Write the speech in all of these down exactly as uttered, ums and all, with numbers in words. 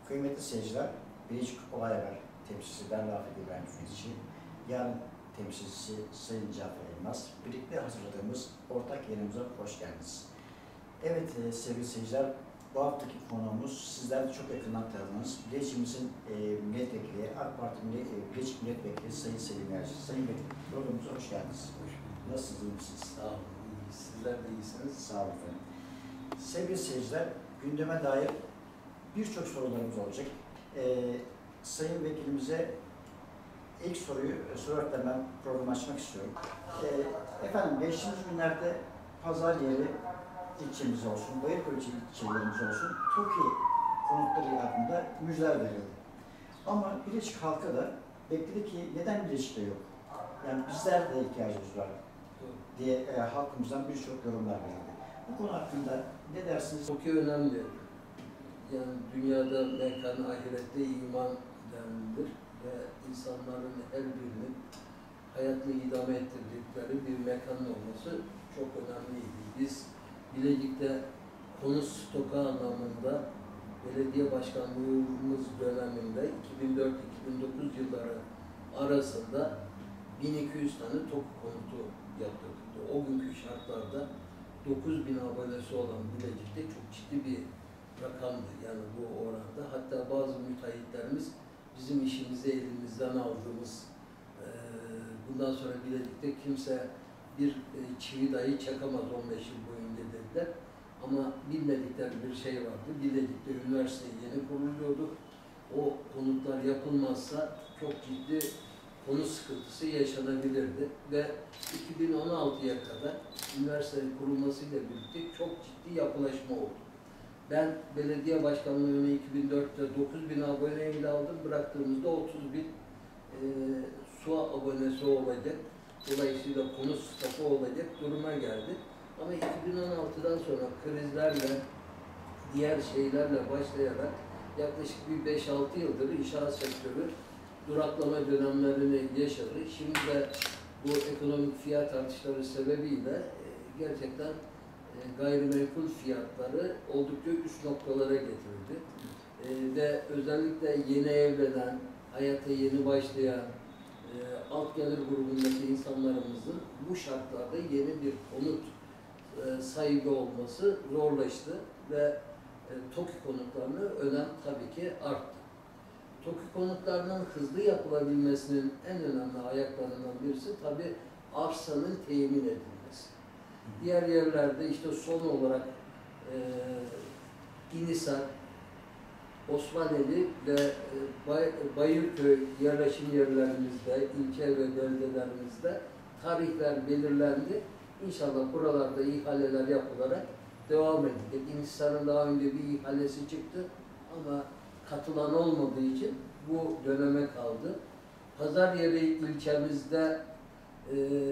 Kıymetli seyirciler, Bilecik Olay Haber temsilcisi ben Rafet İbrahim Cüzeci, yarın temsilcisi Sayın Cafer Elmas, birlikte hazırladığımız ortak yayınımıza hoş geldiniz. Evet e, sevgili seyirciler, bu haftaki konuğumuz sizler de çok yakından tanıdığınız Bilecik'imizin e, milletvekili, AK Parti e, Bilecik Milletvekili Sayın Selim Yerci. Sayın Milletvekili, programımıza hoş geldiniz. Hoş bulduk. Nasılsınız, iyi misiniz? Sağ olun, iyi. Sizler de iyisiniz. Sağ olun efendim. Sevgili seyirciler, gündeme dair birçok sorularımız olacak. Ee, Sayın Vekilimize ilk soruyu sorarak da ben programı açmak istiyorum. Ee, efendim, geçtiğimiz günlerde Pazaryeri ilçemiz olsun, Bayırköy ilçelerimiz olsun, TOKİ konutları adında müjdeler verildi. Ama Bilecik halkı da bekledi ki neden Bilecik'te yok? Yani bizler de ihtiyacımız var diye e, halkımızdan birçok yorumlar verildi. Bu konu hakkında ne dersiniz? TOKİ önemli. Yani dünyada mekan, ahirette iman denilir ve insanların her birinin hayatını idame ettirdikleri bir mekan olması çok önemliydi. Biz Bilecik'te konut stoku anlamında belediye başkanlığımız döneminde iki bin dört iki bin dokuz yılları arasında bin iki yüz tane TOKİ konutu yaptırdık. O günkü şartlarda dokuz bin abonesi olan Bilecik'te çok ciddi bir rakamdı yani bu oranda. Hatta bazı müteahhitlerimiz bizim işimizi elimizden aldığımız, e, bundan sonra Bilecik'te kimse bir e, çivi dahi çakamaz on beş yıl boyunca dediler. Ama bilmedikleri bir şey vardı. Bilecik'te üniversite yeni kuruluyordu. O konutlar yapılmazsa çok ciddi konut sıkıntısı yaşanabilirdi ve iki bin on altıya kadar üniversitenin kurulmasıyla birlikte çok ciddi yapılaşma oldu. Ben belediye başkanlığını iki bin dörtte dokuz bin aboneyle aldım. Bıraktığımızda otuz bin e, su abonesi olacak. Dolayısıyla konut stoku olacak duruma geldi. Ama iki bin on altıdan sonra krizlerle, diğer şeylerle başlayarak yaklaşık bir beş altı yıldır inşaat sektörü duraklama dönemlerini yaşadı. Şimdi de bu ekonomik fiyat artışları sebebiyle e, gerçekten e, gayrimenkul fiyatları oldukça üst noktalara getirdi. E, ve özellikle yeni evlenen, hayata yeni başlayan, e, alt gelir grubundaki insanlarımızın bu şartlarda yeni bir konut e, sahibi olması zorlaştı ve e, TOKİ konutlarına önem tabii ki arttı. TOKİ konutlarının hızlı yapılabilmesinin en önemli ayaklarından birisi tabii arsanın temin edilmesi. Diğer yerlerde işte son olarak e, İnisar, Osmaneli ve e, Bay, Bayırköy yerleşim yerlerimizde, ilçe ve beldelerimizde tarihler belirlendi. İnşallah buralarda ihaleler yapılarak devam edecek. İnisar'ın daha önce bir ihalesi çıktı ama katılan olmadığı için bu döneme kaldı. Pazaryeri ilçemizde e,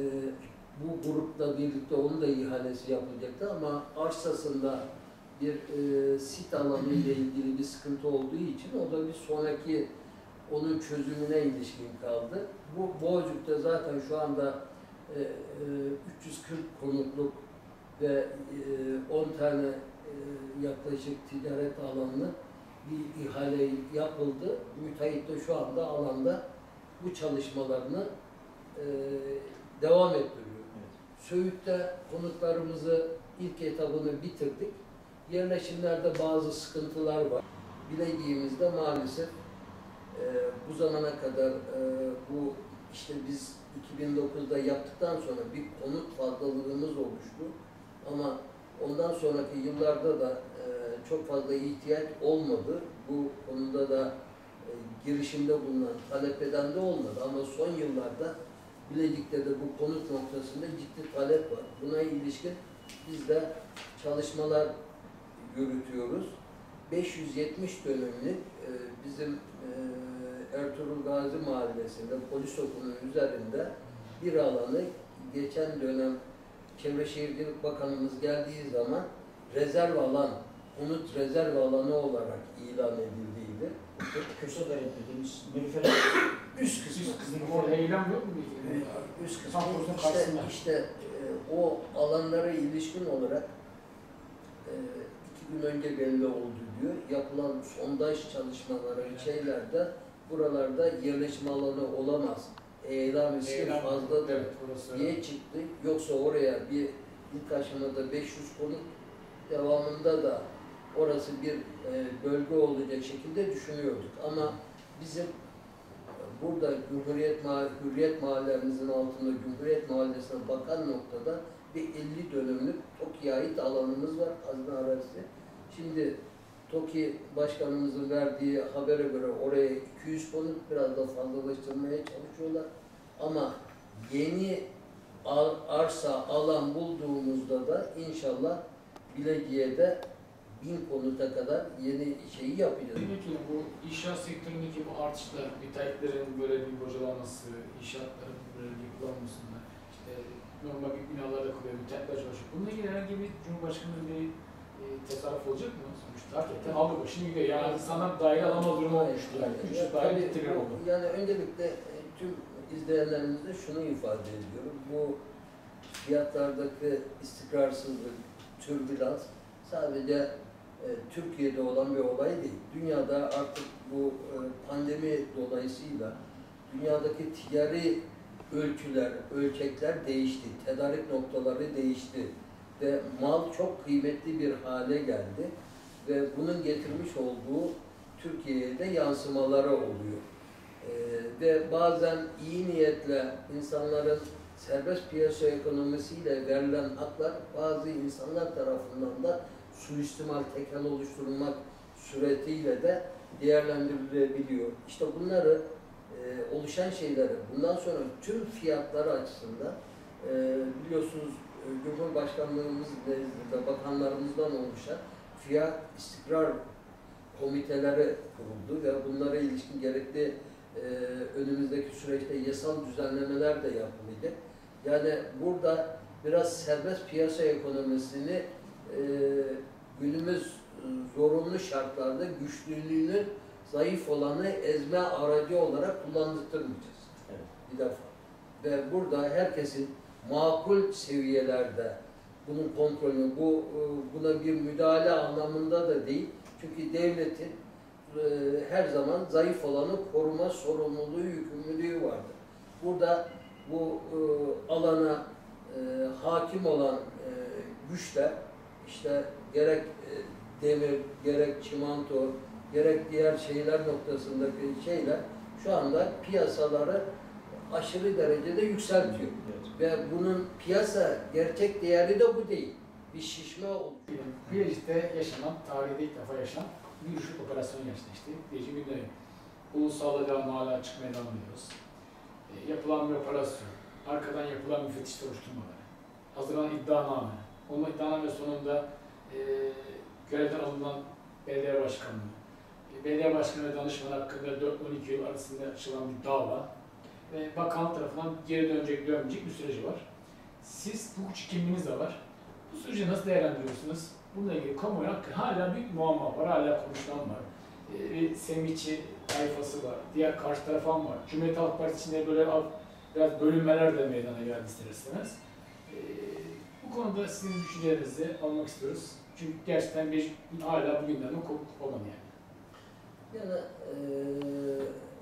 bu grupla birlikte onun da ihalesi yapılacaktı ama arsasında bir e, sit alanı ile ilgili bir sıkıntı olduğu için o da bir sonraki onun çözümüne ilişkin kaldı. Bu Boğazcık'ta zaten şu anda e, e, üç yüz kırk konutluk ve e, on tane e, yaklaşık ticaret alanlı bir ihale yapıldı. Müteahhit de şu anda alanda bu çalışmalarını e, devam ettiriyor. Evet. Söğüt'te konutlarımızı ilk etabını bitirdik. Yerleşimlerde bazı sıkıntılar var. Bilecik'imizde maalesef e, bu zamana kadar e, bu işte biz iki bin dokuzda yaptıktan sonra bir konut fazlalığımız oluştu. Ama ondan sonraki yıllarda da e, çok fazla ihtiyaç olmadı. Bu konuda da e, girişimde bulunan, talep eden de olmadı. Ama son yıllarda Bilecik'te de bu konut noktasında ciddi talep var. Buna ilişkin biz de çalışmalar yürütüyoruz. beş yüz yetmiş dönümlük e, bizim e, Ertuğrul Gazi Mahallesi'nde polis okulunun üzerinde bir alanı geçen dönem Çevre Şehircilik Bakanımız geldiği zaman rezerv alan, konut rezerv alanı olarak ilan edildiydi. Köşe daire dediğimiz Nilüfer'in üst kısmı. Üst kısmı. Orada eylem yok mu? Üst kısmı. İşte, işte e, o alanlara ilişkin olarak e, iki gün önce belli oldu diyor. Yapılan sondaj çalışmaları şeylerde buralarda yerleşim alanı olamaz. Eylem riski Eylem, fazladır evet, burası diye öyle. çıktı. Yoksa oraya bir ilk aşamada beş yüz konut, devamında da orası bir e, bölge olacak şekilde düşünüyorduk. Ama bizim burada Cumhuriyet, Mahalle, Hürriyet Mahallemizin altında Cumhuriyet Mahallesi'ne bakan noktada bir elli dönümlük TOKİ'ye ait alanımız var, hazine arazisi. Şimdi TOKİ Başkanımızın verdiği habere göre oraya iki yüz konut biraz da fazlalaştırmaya çalışıyorlar. Ama yeni arsa, alan bulduğumuzda da inşallah Bilecik'e bin konuta kadar yeni şeyi yapacağız. Peki bu inşaat sektöründeki bu artışlar, müteahhitlerin böyle bir bocalanması, inşaatların böyle yapılanmasında, işte normal bir binalarda kuruyor, müteahhitler çalışıyor. Bununla ilgili herhangi bir Cumhurbaşkanı'nın bir e, tasarruf olacak mı? Sonuçta hakikaten aldı başını gidiyor. Yani insanlar daire alama durumu olmuştu. Yani üç yüz daire getiriyor oldu. Yani öncelikle e, tüm izleyenlerimize şunu ifade ediyorum. Bu fiyatlardaki istikrarsızlık, türbülans sadece e, Türkiye'de olan bir olay değil. Dünyada artık bu e, pandemi dolayısıyla dünyadaki ticari ölçüler, ölçekler değişti. Tedarik noktaları değişti. Ve mal çok kıymetli bir hale geldi. Ve bunun getirmiş olduğu Türkiye'ye de yansımaları oluyor. E, ve bazen iyi niyetle insanların serbest piyasa ekonomisiyle verilen haklar bazı insanlar tarafından da suistimal, tekel oluşturulmak suretiyle de değerlendirilebiliyor. İşte bunları e, oluşan şeyleri bundan sonra tüm fiyatları açısından e, biliyorsunuz e, Cumhurbaşkanlığımız nezdinde bakanlarımızdan oluşan fiyat istikrar komiteleri kuruldu ve bunlara ilişkin gerekli e, önümüzdeki süreçte yasal düzenlemeler de yapılacak. Yani burada biraz serbest piyasa ekonomisini e, günümüz zorunlu şartlarda güçlülüğünü zayıf olanı ezme aracı olarak kullandırmayacağız. Evet. Bir defa. Ve burada herkesin makul seviyelerde bunun kontrolünü, bu buna bir müdahale anlamında da değil. Çünkü devletin e, her zaman zayıf olanı koruma sorumluluğu, yükümlülüğü vardır. Burada bu e, alana e, hakim olan e, güçler işte gerek e, demir, gerek çimento, gerek diğer şeyler noktasındaki şeyler şu anda piyasaları aşırı derecede yükseltiyor. Evet. Ve bunun piyasa gerçek değeri de bu değil. Bir şişme oluşuyor. Bilecik'te yaşanan, tarihte ilk defa yaşanan bir rüşvet operasyonu gerçekleşti. Bilecik gündemi. Ulusalda devamlı hala çıkmaya devam ediyoruz. E, yapılan bir operasyon, arkadan yapılan müfettiş soruşturmaları, hazırlanan iddianame, onun iddianame sonunda e, görevden alınan belediye başkanlığı, e, belediye başkanı ve danışman hakkında dört on iki yıl arasında açılan bir dava ve bakanlık tarafından geri dönecek dönmeyecek bir süreci var. Siz hukukçu kimliğiniz de var. Bu süreci nasıl değerlendiriyorsunuz? Bununla ilgili kamuoyu hakkı hala büyük muamma var, hala konuşulan var. Ee, bir Semihçi tayfası var, diğer karşı tarafan var. Cumhuriyet Halk Partisi içinde böyle biraz bölünmeler de meydana geldi ister istemez. Ee, bu konuda sizin düşüncelerinizi almak istiyoruz. Çünkü gerçekten bir hala bu gündemde kopuk olan yani. Yani eee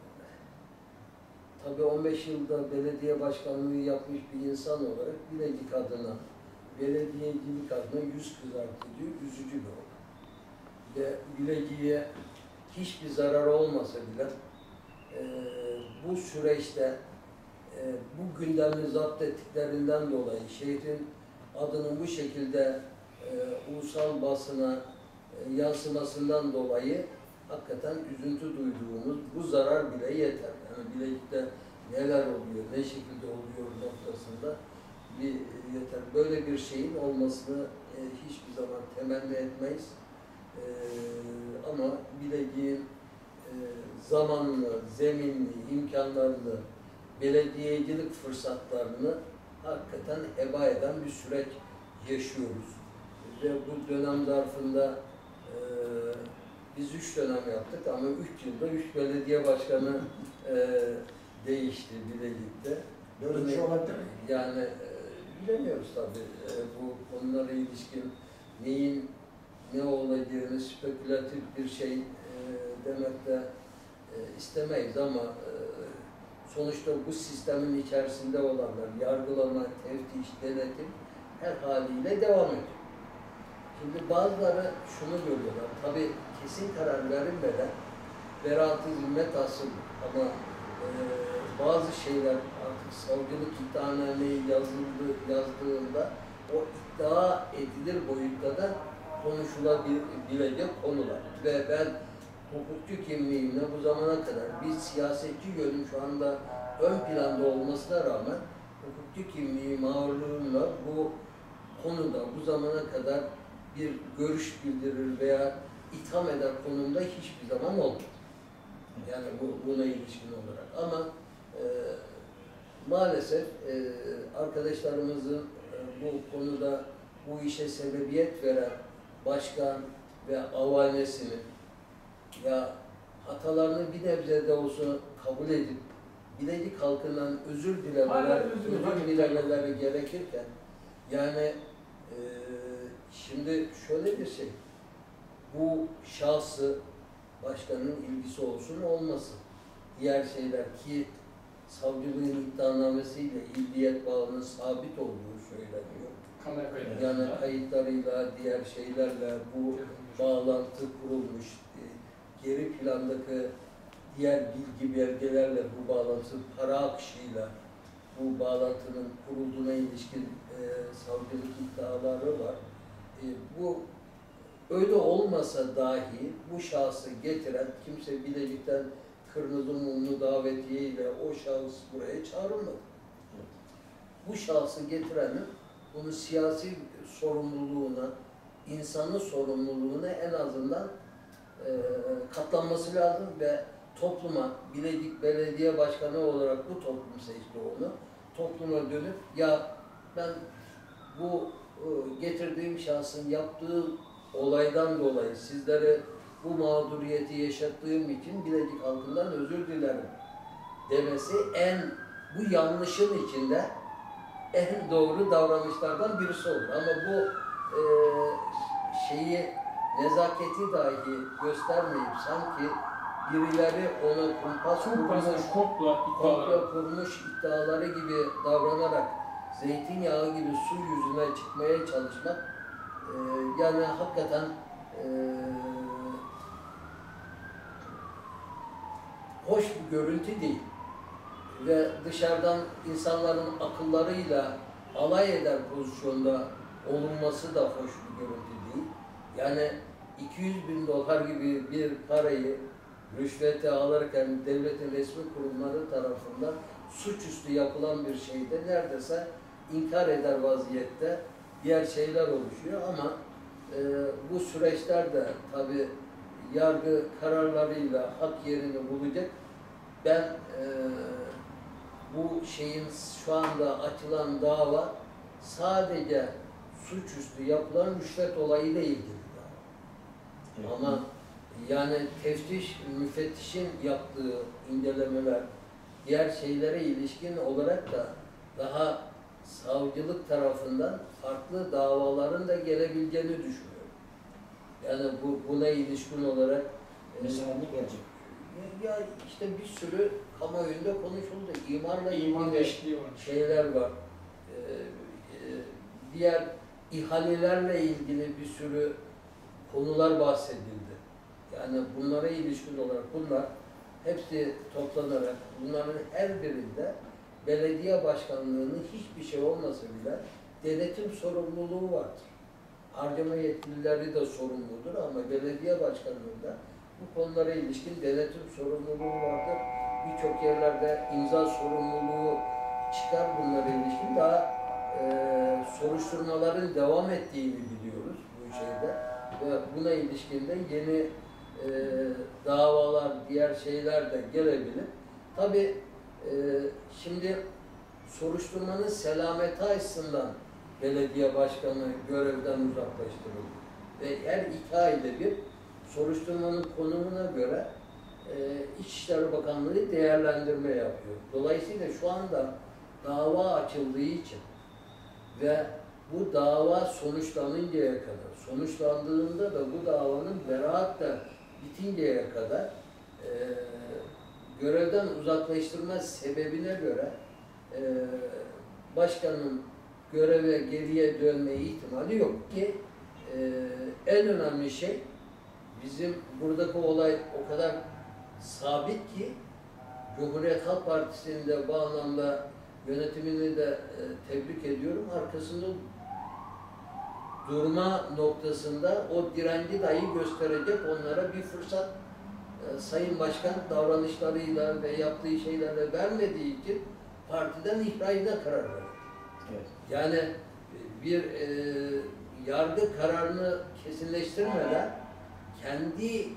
tabii on beş yılda belediye başkanlığı yapmış bir insan olarak Bilecik adına, belediyecilik adına yüz kızartıcı, üzücü bir olay. Ve Bilecik'e hiçbir zarar olmasa bile e, bu süreçte e, bu gündemi zapt ettiklerinden dolayı şehrin adının bu şekilde e, ulusal basına e, yansımasından dolayı hakikaten üzüntü duyduğumuz bu zarar bile yeter. Yani Bilecik'te neler oluyor, ne şekilde oluyor noktasında bir yeter. Böyle bir şeyin olmasını e, hiçbir zaman temenni etmeyiz. E, ama Bilecik'in e, zamanını, zeminini, imkanlarını, belediyecilik fırsatlarını hakikaten heba eden bir süreç yaşıyoruz. Ve bu dönem zarfında e, biz üç dönem yaptık ama üç yılda üç belediye başkanı e, değişti Bilecik'te. Böyle bir şey olabilir mi? Yani e, bilemiyoruz tabii e, bu konulara ilişkin neyin ne olacağını spekülatif bir şey e, demek de e, istemeyiz ama e, sonuçta bu sistemin içerisinde olanlar, yargılama, teftiş, denetim her haliyle devam ediyor. Şimdi bazıları şunu görüyorlar, tabii kesin karar verilmeden beraat-ı zimmet asıl ama e, bazı şeyler artık savcılık iddianameyi yazıldı, yazdığında o iddia edilir boyutta da konuşulabilecek konular. Ve ben hukukçu kimliğimle bu zamana kadar bir siyasetçi yönüm şu anda ön planda olmasına rağmen hukukçu kimliği mağrurluğumla bu konuda bu zamana kadar bir görüş bildirir veya itham eder konumda hiçbir zaman olmadı. Yani bu, buna ilişkin olarak. Ama e, maalesef e, arkadaşlarımızın e, bu konuda bu işe sebebiyet veren başkan ve avanesinin ya hatalarını bir nebze de olsa kabul edip Bilecik halkından özür dilemeler, özür dilemeleri gerekirken yani e, şimdi şöyle bir şey, bu şahsı başkanın ilgisi olsun olmasın. Diğer şeyler ki savcılığın iddianamesiyle illiyet bağının sabit olduğu söyleniyor. Kamera kayıtları. Yani kayıtlarıyla, diğer şeylerle bu bağlantı kurulmuş. Geri plandaki diğer bilgi belgelerle bu bağlantı, para akışıyla bu bağlantının kurulduğuna ilişkin e, savcılık iddiaları var. E, bu öyle olmasa dahi bu şahsı getiren kimse Bilecik'ten kırmızı mumlu davetiyeyle o şahıs buraya çağrılmadı. Bu şahsı getirenin bunu siyasi sorumluluğuna, insanlı sorumluluğuna en azından e, katlanması lazım ve topluma, Bilecik Belediye Başkanı olarak bu toplum seçti onu, topluma dönüp ya ben bu e, getirdiğim şahsın yaptığı olaydan dolayı sizlere bu mağduriyeti yaşattığım için Bilecik halkından özür dilerim demesi en, bu yanlışın içinde en doğru davranışlardan birisi olur. Ama bu e, şeyi, nezaketi dahi göstermeyip sanki birileri ona kumpas kurmuş, komplo komplo kurmuş iddiaları gibi davranarak zeytinyağı gibi su yüzüne çıkmaya çalışmak e, yani hakikaten e, hoş bir görüntü değil. Ve dışarıdan insanların akıllarıyla alay eder pozisyonda olunması da hoş bir görüntü değil. Yani iki yüz bin dolar gibi bir parayı rüşvete alırken devletin resmi kurumları tarafından suçüstü yapılan bir şeyde neredeyse inkar eder vaziyette diğer şeyler oluşuyor ama e, bu süreçler de tabii yargı kararlarıyla hak yerini bulacak. Ben e, bu şeyin şu anda açılan dava sadece suçüstü yapılan rüşvet olayıyla ilgili dava. Evet. Ama yani teftiş, müfettişin yaptığı incelemeler diğer şeylere ilişkin olarak da daha savcılık tarafından farklı davaların da gelebileceğini düşünüyorum. Yani bu buna ilişkin olarak mesela ne gelecek? Ya işte bir sürü kamuoyunda konuşuldu. İmarla İman ilgili şeyler var. Ee, e, diğer ihalelerle ilgili bir sürü konular bahsedildi. Yani bunlara ilişkin olarak bunlar hepsi toplanarak bunların her birinde belediye başkanlığının hiçbir şey olmasa bile denetim sorumluluğu vardır. Harcama yetkilileri de sorumludur ama belediye başkanlığında bu konulara ilişkin denetim sorumluluğu vardır. Birçok yerlerde imza sorumluluğu çıkar bunlara ilişkin. Daha e, soruşturmaların devam ettiğini biliyoruz bu şeyde. Ve buna ilişkin de yeni e, davalar, diğer şeyler de gelebilir. Tabii e, şimdi soruşturmanın selameti açısından belediye başkanı görevden uzaklaştırıldı. Ve her iki ayda bir soruşturmanın konumuna göre e, İçişleri Bakanlığı değerlendirme yapıyor. Dolayısıyla şu anda dava açıldığı için ve bu dava sonuçlanıncaya kadar, sonuçlandığında da bu davanın beraatle bitinceye kadar e, görevden uzaklaştırma sebebine göre e, başkanın göreve geriye dönme ihtimali yok ki e, en önemli şey bizim buradaki olay o kadar sabit ki Cumhuriyet Halk Partisi'nin de bu anlamda yönetimini de e, tebrik ediyorum. Arkasında durma noktasında o direnci dahi gösterecek onlara bir fırsat e, Sayın Başkan davranışlarıyla ve yaptığı şeylerle vermediği için partiden ihracına karar verdi. Evet. Yani bir e, yargı kararını kesinleştirmeden kendi e,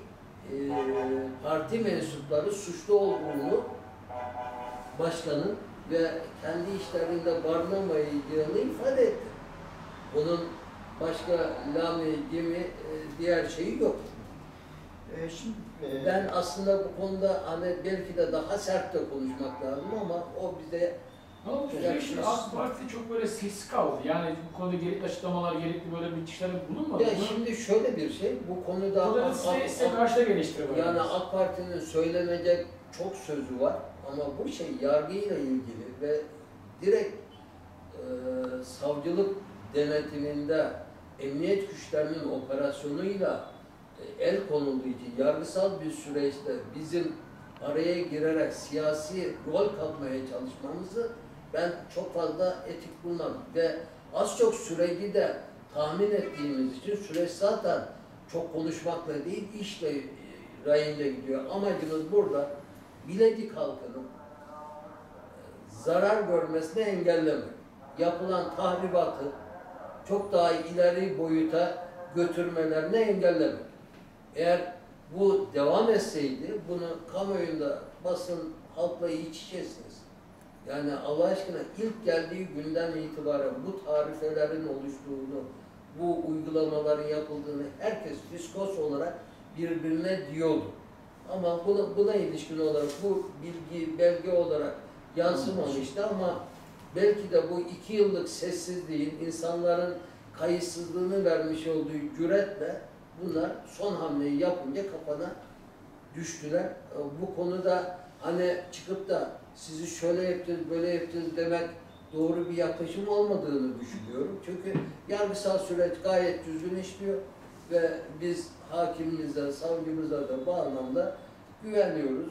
parti mensupları suçlu olduğunu başkanın ve kendi işlerinde barınamayacağını ifade etti. Bunun başka lami gibi e, diğer şeyi yok. E, şimdi, e, Ben aslında bu konuda hani belki de daha sert de konuşmak lazım ama o bize Ne olmuş? Güzel. Şimdi AK Parti çok böyle sessiz kaldı. Yani bu konuda gerekli açıklamalar, gerekli böyle bitişlerde bulunmadı. ya şimdi şöyle bir şey bu konuda Burada da AK- size, size AK- karşı da geliştiriyor. yani AK Parti'nin söylenecek çok sözü var ama bu şey yargıyla ilgili ve direkt e, savcılık denetiminde emniyet güçlerinin operasyonuyla e, el konulduğu için yargısal bir süreçte bizim araya girerek siyasi rol kapmaya çalışmamızı ben çok fazla etik bulmam ve az çok süreci de tahmin ettiğimiz için süreç zaten çok konuşmakla değil işle e, rayında gidiyor. Amacımız burada Bilecik halkının zarar görmesini engellemek. Yapılan tahribatı çok daha ileri boyuta götürmelerini engellemek. Eğer bu devam etseydi, bunu kamuoyunda basın halkla iç içesiniz. Yani Allah aşkına ilk geldiği günden itibaren bu tarifelerin oluştuğunu, bu uygulamaların yapıldığını herkes fiskos olarak birbirine diyordu. Ama buna, buna ilişkin olarak bu bilgi, belge olarak yansımamıştı ama belki de bu iki yıllık sessizliğin insanların kayıtsızlığını vermiş olduğu cüretle bunlar son hamleyi yapınca kafana düştüler. Bu konuda hani çıkıp da sizi şöyle yapacağız, böyle yapacağız demek doğru bir yaklaşım olmadığını düşünüyorum. Çünkü yargısal süreç gayet düzgün işliyor ve biz hakimimize, savcımıza da bu anlamda güveniyoruz.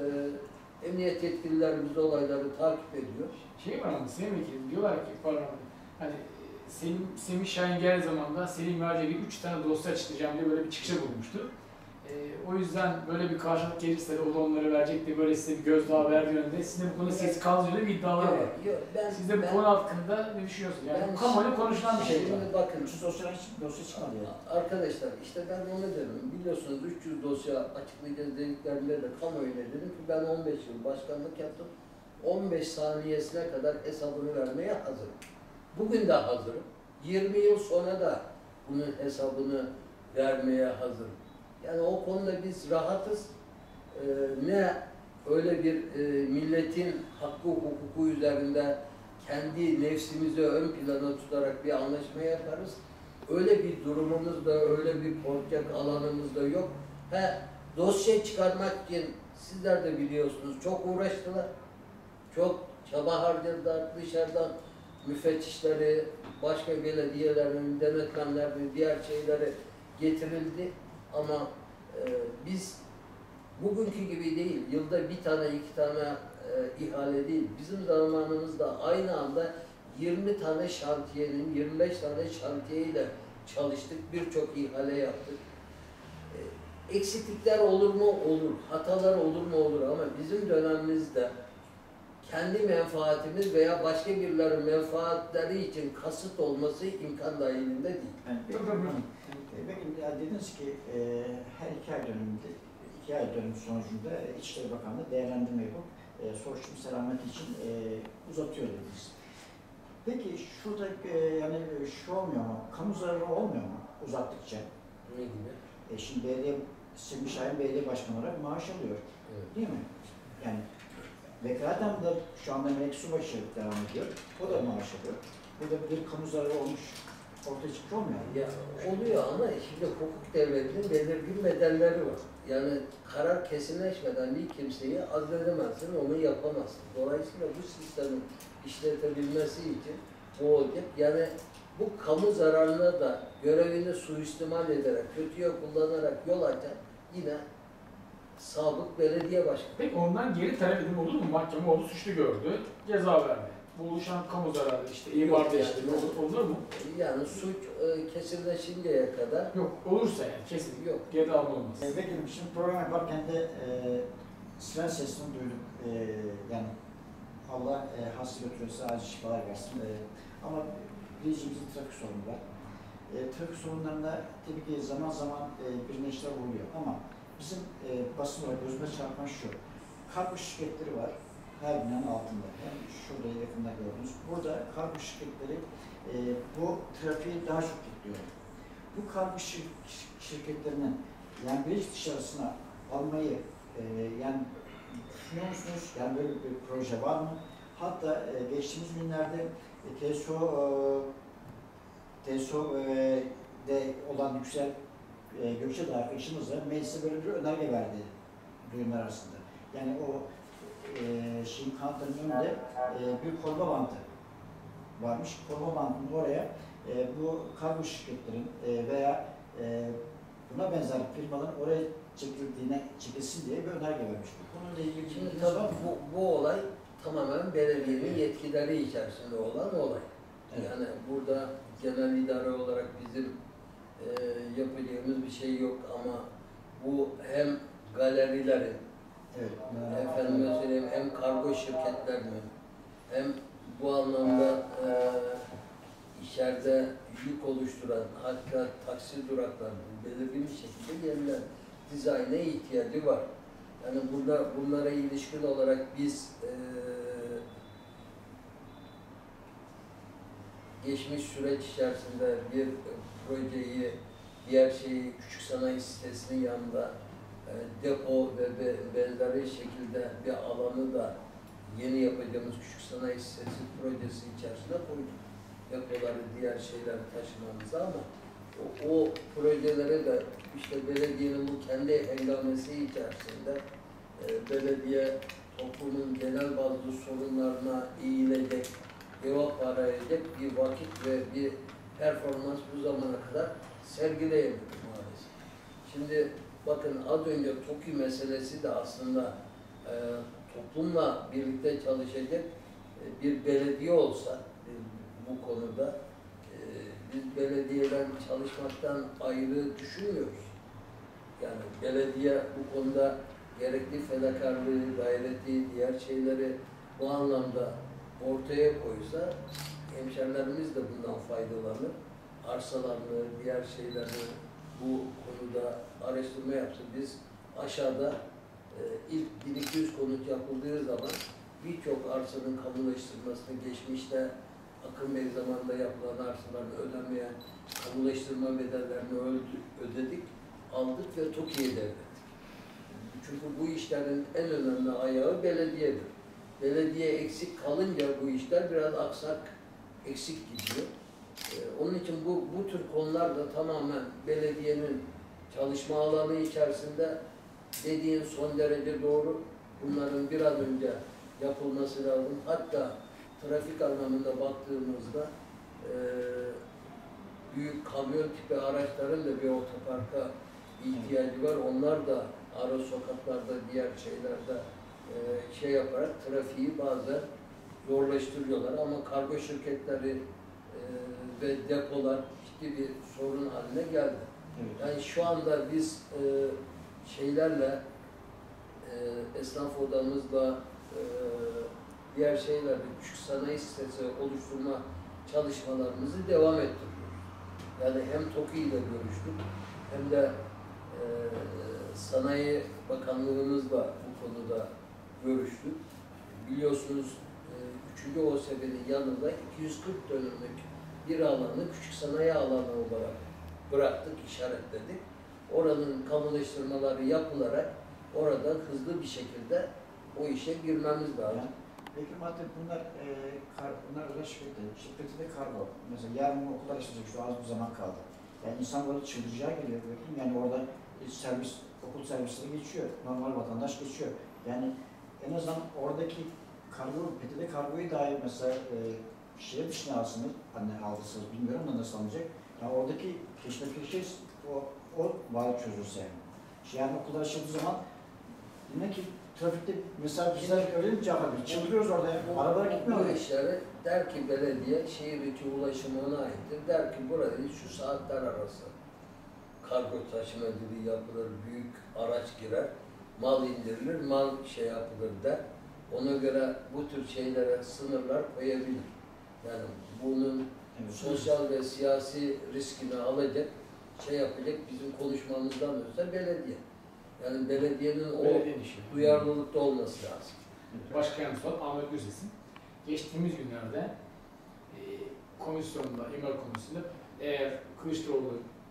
Ee, emniyet yetkililerimiz olayları takip ediyor. Şey var ama Sayın Vekilim diyorlar ki pardon hani Selim, Semih Şahin geldiği zaman da Selim Merceği üç tane dosya açıklayacağım diye böyle bir çıkışa bulmuştu. Ee, o yüzden böyle bir karşılık gelirse de o da onları verecek diye böyle size bir gözdağı verdiği yönünde sizin de bu konuda ses kalacağını bir iddialar var. Yok, yok, ben, Siz de bu ben, konu hakkında ne düşünüyorsunuz? Yani ben- kamuoyuna konuşulan bir şey. Şimdi bakın, üç yüz dosya, dosya çıkmadı ya. arkadaşlar işte ben onu dedim. Biliyorsunuz üç yüz dosya açıklayacağız dediklerinde de kamuoyuna dedim ki ben on beş yıl başkanlık yaptım. on beş saniyesine kadar hesabını vermeye hazırım. Bugün de hazırım. yirmi yıl sonra da bunun hesabını vermeye hazırım. Yani o konuda biz rahatız. Ee, ne öyle bir e, milletin hakkı hukuku üzerinde kendi nefsimizi ön plana tutarak bir anlaşma yaparız. Öyle bir durumumuz da, öyle bir korkacak alanımız da yok. He, dosya çıkarmak için sizler de biliyorsunuz çok uğraştılar. Çok çaba harcadılar dışarıdan müfettişleri, başka belediyelerin, denetmenlerin, diğer şeyleri getirildi. Ama e, biz bugünkü gibi değil, yılda bir tane, iki tane e, ihale değil. Bizim zamanımızda aynı anda yirmi tane şantiyenin, yirmi beş tane şantiyeyle çalıştık, birçok ihale yaptık. E, eksiklikler olur mu? Olur. Hatalar olur mu? Olur. Ama bizim dönemimizde kendi menfaatimiz veya başka birilerinin menfaatleri için kasıt olması imkan dahilinde değil. Yani, Tabii, tabii. Benim ya dediniz ki e, her iki ay döneminde, iki ay dönüm sonucunda İçişleri Bakanlığı değerlendirme yapıp e, soruşturma selameti için e, uzatıyor dediniz. Peki şurada e, yani şu olmuyor mu? Kamu zararı olmuyor mu uzattıkça? Ne gibi? E, şimdi belediye, Semih Şahin belediye başkanı olarak maaş alıyor. Evet. Değil mi? Yani vekalaten da şu anda Melek Subaşı devam ediyor. O da maaş alıyor. burada bir kamu zararı olmuş, ortaya çıkmış olmuyor mu? Ya oluyor ama şimdi hukuk devletinin belirgin bedelleri var. Yani karar kesinleşmeden bir kimseyi azledemezsin, onu yapamazsın. Dolayısıyla bu sistemin işletebilmesi için bu olacak. Yani bu kamu zararına da görevini suistimal ederek, kötüye kullanarak yol açan yine sabık belediye başkanı. Peki ondan geri talep edilme olur mu? Mahkeme onu suçlu gördü, ceza verdi. Bu oluşan kamu zararı işte imar Yok değiştirme yani. olur, olur mu? Yani suç e, kesinleşinceye kadar Yok, olursa yani kesin. yok. Geri alma olmaz. E, Vekilim, şimdi program yaparken de e, siren sesini duyduk. E, yani Allah e, hasta götürürse acil şifalar versin. E, ama bilincimizin trafik sorunu var. E, trafik sorunlarında tabii ki zaman zaman e, birleşikler oluyor ama bizim e, basın olarak gözüme çarpan şu. Kargo şirketleri var. Her binanın altında. Hem şurada yakında gördünüz. Burada kargo şirketleri e, bu trafiği daha çok kilitliyor. Bu kargo şir şirketlerinin yani bir iş dışarısına almayı e, yani düşünüyor musunuz? Yani böyle bir proje var mı? Hatta e, geçtiğimiz günlerde e, T S O e, T S O e, de olan Yüksel e, Gökçe arkadaşımız da meclise böyle bir önerge verdi duyumlar arasında. Yani o e, şeyin kanıtlarının önünde e, bir koruma bandı varmış. Koruma bandının oraya e, bu kargo şirketlerin e, veya e, buna benzer firmaların oraya çekildiğine çekilsin diye bir önerge vermiş. Bu konuyla ilgili Şimdi bilginiz tabii var mı? bu, bu olay tamamen belediyenin yetkileri içerisinde olan olay. Evet. Yani burada genel idare olarak bizim e, yapacağımız bir şey yok ama bu hem galerilerin, Evet. efendime söyleyeyim hem kargo şirketlerinin hem bu anlamda e, içeride yük oluşturan hatta taksi duraklarının belirgin bir şekilde yeniden dizayna ihtiyacı var. Yani burada bunlara ilişkin olarak biz e, geçmiş süreç içerisinde bir projeyi, diğer şeyi küçük sanayi sitesinin yanında e, depo ve be, benzeri şekilde bir alanı da yeni yapacağımız küçük sanayi sitesi projesi içerisinde koyduk. Depoları, diğer şeyleri taşımamıza ama o, o projelere de işte belediyenin bu kendi engelmesi içerisinde e, belediye toplumun genel bazı sorunlarına eğilecek, cevap arayacak bir vakit ve bir performans bu zamana kadar sergileyemedik maalesef. Şimdi bakın az önce TOKİ meselesi de aslında e, toplumla birlikte çalışacak e, bir belediye olsa e, bu konuda e, biz belediyeden çalışmaktan ayrı düşünmüyoruz. Yani belediye bu konuda gerekli fedakarlığı, gayreti, diğer şeyleri bu anlamda ortaya koysa hemşerilerimiz de bundan faydalanır. Arsalarını, diğer şeylerini bu konuda araştırma yapsa biz aşağıda e, ilk bin iki yüz konut yapıldığı zaman birçok arsanın kamulaştırmasını geçmişte Akın Bey zamanında yapılan arsaların ödenmeyen kamulaştırma bedellerini ödedik, aldık ve TOKİ'ye devrettik. Çünkü bu işlerin en önemli ayağı belediyedir. Belediye eksik kalınca bu işler biraz aksak, eksik gidiyor. Ee, onun için bu, bu tür konular da tamamen belediyenin çalışma alanı içerisinde dediğin son derece doğru. Bunların bir an önce yapılması lazım. Hatta trafik anlamında baktığımızda e, büyük kamyon tipi araçların da bir otoparka ihtiyacı var. Onlar da ara sokaklarda, diğer şeylerde e, şey yaparak trafiği bazen zorlaştırıyorlar. Ama kargo şirketleri e, ve depolar ciddi bir sorun haline geldi. Evet. Yani şu anda biz e, şeylerle, e, esnaf odamızla, e, diğer şeylerle küçük sanayi sitesi oluşturma çalışmalarımızı devam ettiriyoruz. Yani hem TOKİ ile görüştük hem de e, Sanayi Bakanlığımızla bu konuda görüştük. Biliyorsunuz e, üçüncü O S B'nin yanında iki yüz kırk dönümlük bir alanı küçük sanayi alanı olarak bıraktık, işaretledik. Oranın kamulaştırmaları yapılarak orada hızlı bir şekilde o işe girmemiz lazım. Peki madde bunlar, e, kar, bunlar özel şirketler, şirketi de kargo. Mesela yarın okullar açılacak, şu az bir zaman kaldı. Yani insan böyle çıldıracağı geliyor. Yani orada servis, okul servisleri geçiyor, normal vatandaş geçiyor. Yani en azından oradaki kargo, P T T kargoyu dahi mesela e, şehir dışına alsınız, hani aldıysanız bilmiyorum da nasıl alınacak. Yani oradaki keşfedileceğiz, o, o bari çözülse yani. Şey, yani okullar açıldığı zaman yine ki trafikte mesela bizler öyle mi cevap veriyoruz? Çıldırıyoruz orada ya. Arabalar gitmiyor Bu oraya. işleri der ki belediye, şehir içi ulaşımı ona aittir. Der ki buraya şu saatler arası kargo taşımacılığı yapılır, büyük araç girer, mal indirilir, mal şey yapılır der. Ona göre bu tür şeylere sınırlar koyabilir. Yani bunun Evet. sosyal ve siyasi riskini alacak, şey yapacak bizim konuşmamızdan öte belediye. Yani belediyenin o Belediyenin işi. duyarlılıkta olması lazım. Başka yardımcısı olan Ahmet Gürses'in geçtiğimiz günlerde e, komisyonda, imar komisyonunda eğer Kılıçdaroğlu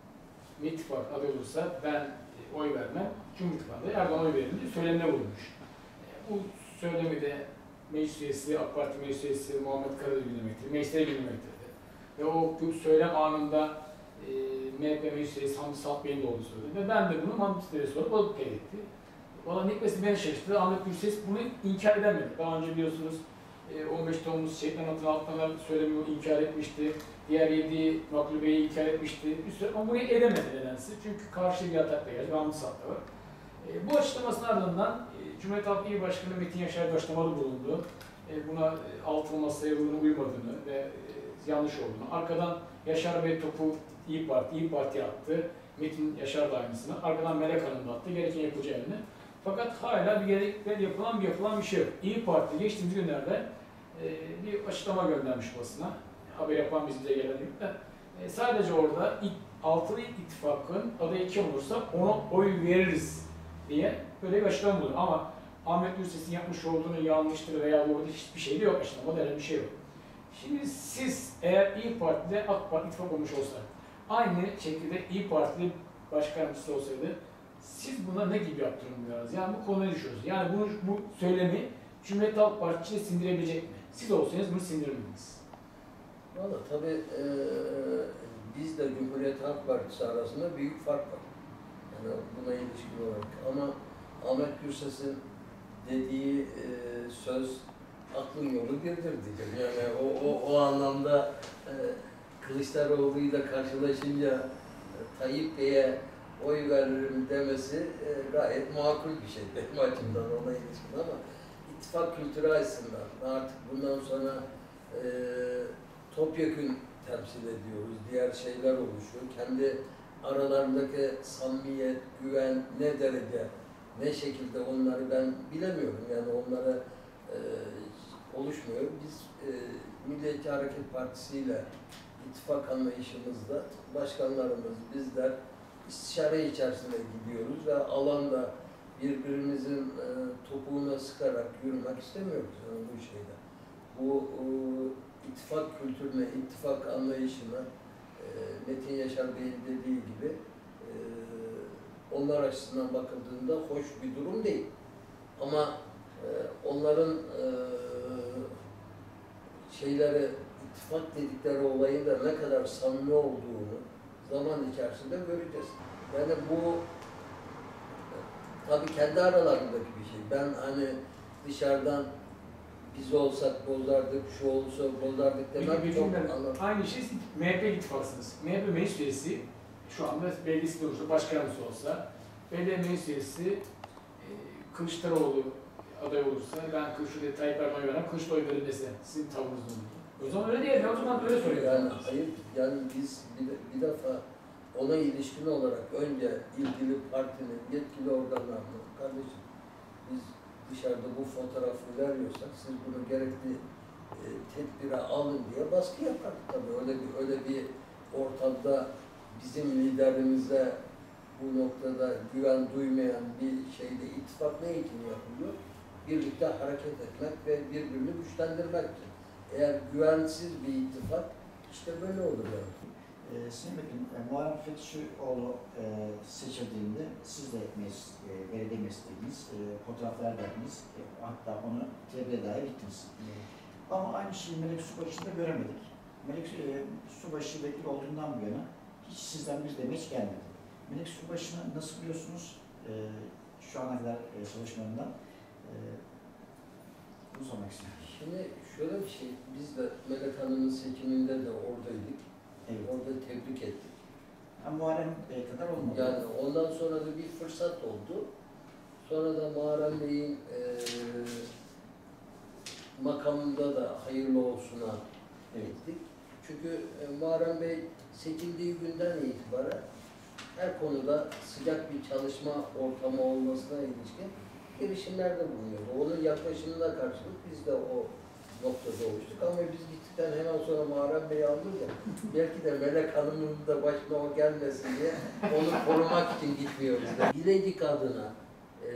ittifak aday olursa ben e, oy vermem, Cumhur İttifakı'nda Erdoğan'a oy veririm diye söylemde bulunmuş. E, bu söylemi de meclis üyesi, AK Parti meclis üyesi Muhammed Karadağ gündemektedir, mecliste gündemektedir. Ve o söylem anında e, M H P meclis üyesi Hamdi Salt Bey'in de olduğu söyledi. Ve ben de bunu Hamdi Bey'e sorup o kaydetti. Valla Nikmesi beni şaşırttı. Ahmet Gürses bunu inkar edemedi. Daha önce biliyorsunuz on beş Temmuz Şehitler Anıtı'nın altına söylemi inkar etmişti. Diğer yedi maklubeyi inkar etmişti. Üstelik ama bunu edemedi nedense. Çünkü karşı bir atakla geldi. Hamdi Salt var. E, bu açıklamasının ardından e, Cumhuriyet Halk İl Başkanı Metin Yaşar da açıklamalı bulundu. E, buna e, altılı masaya uymadığını ve e, yanlış olduğunu. Arkadan Yaşar Bey topu İYİ Parti, İYİ Parti attı. Metin Yaşar da aynısını. Arkadan Melek Hanım da attı. Gereken yapılacağını. Fakat hala bir gerekli yapılan bir yapılan bir şey yok. İYİ Parti geçtiğimiz günlerde e, bir açıklama göndermiş basına. Haber yapan biz bize gelen yok da. E, sadece orada ilk, Altılı İttifak'ın adayı kim olursa ona oy veririz diye böyle bir açıklama bulunuyor. Ama Ahmet Gürses'in yapmış olduğunu yanlıştır veya doğru hiçbir şey de yok açıklamada, öyle bir şey yok. Şimdi siz eğer İYİ Parti'de AK Parti ittifak olmuş olsa, aynı şekilde İYİ Partili başkan yardımcısı olsaydı, siz buna ne gibi yaptırımlarız? Yani bu konuya düşüyoruz. Yani bunu, bu söylemi Cumhuriyet Halk Partisi'ne sindirebilecek mi? Siz olsanız bunu sindirmediniz. Valla tabii e, biz de Cumhuriyet Halk Partisi arasında büyük fark var. Yani buna ilişkin olarak. Ama Ahmet Gürses'in dediği e, söz aklın yolu birdir diyeceğim. Yani o, o, o anlamda e, Kılıçdaroğlu'yla karşılaşınca e, Tayyip Bey'e oy veririm demesi e, gayet makul bir şey benim açımdan ona ilişkin ama ittifak kültürü açısından artık bundan sonra e, topyekün temsil ediyoruz, diğer şeyler oluşuyor. Kendi aralarındaki samimiyet, güven ne derece, ne şekilde onları ben bilemiyorum. Yani onlara e, oluşmuyor. Biz e, Milliyetçi Hareket Partisi ile ittifak anlayışımızda başkanlarımız, bizler istişare içerisinde gidiyoruz ve alanda birbirimizin e, topuğuna sıkarak yürümek istemiyoruz yani bu şeyde. Bu e, ittifak kültürüne, ittifak anlayışına e, Metin Yaşar Bey'in dediği gibi e, onlar açısından bakıldığında hoş bir durum değil. Ama e, onların e, şeyleri, ittifak dedikleri olayın da ne kadar samimi olduğunu zaman içerisinde göreceğiz. Yani bu tabii kendi aralarındaki bir şey. Ben hani dışarıdan biz olsak bozardık, şu olursa bozardık demek çok anlamlı. Aynı şey M H P ittifakısınız. M H P meclis üyesi şu anda belediyesi olursa, başkan yardımcısı olsa, belediye meclis üyesi e, Kılıçdaroğlu aday olursa, ben Kılıçdaroğlu Tayyip Erdoğan'a veren Kılıçdaroğlu oy verin dese, sizin tavrınız ne? O zaman öyle değil, o zaman öyle soruyor. Yani hayır, yani biz bir, bir defa ona ilişkin olarak önce ilgili partinin yetkili organlarına, kardeşim biz dışarıda bu fotoğrafı veriyorsak siz bunu gerekli e, tedbire alın diye baskı yapardık tabii. Öyle bir, öyle bir ortamda bizim liderimize bu noktada güven duymayan bir şeyde ittifak ne için yapılıyor? Birlikte hareket etmek ve birbirini güçlendirmek için. Eğer güvensiz bir ittifak işte böyle olur yani. E, Sayın Vekilim, e, Muharrem Fetişioğlu e, seçildiğinde siz de meclis, e, belediye meclisindeydiniz, e, fotoğraflar verdiniz, e, hatta onu tebliğe dair gittiniz. Ama aynı şeyi Melek Subaşı'nda göremedik. Melek e, Subaşı vekil olduğundan bu yana hiç sizden bir demeç gelmedi. Melek Subaşı'nı nasıl biliyorsunuz? E, şu ana kadar e, çalışmalarından e, bunu sormak istiyorum. Şimdi şöyle bir şey, biz de Melek Hanım'ın seçiminde de oradaydık. Evet. Orada tebrik ettik. Ama Muharrem Bey kadar olmadı. Yani ondan sonra da bir fırsat oldu. Sonra da Muharrem Bey'in e, makamında da hayırlı olsuna ettik. Çünkü e, Muharrem Bey seçildiği günden itibaren her konuda sıcak bir çalışma ortamı olmasına ilişkin girişimlerde bulunuyordu. Onun yaklaşımına karşılık biz de o noktada oluştuk. Ama biz gittikten hemen sonra Muharrem Bey'i aldık ya, belki de Melek Hanım'ın da başına o gelmesin diye onu korumak için gitmiyoruz da. Bilecik adına e,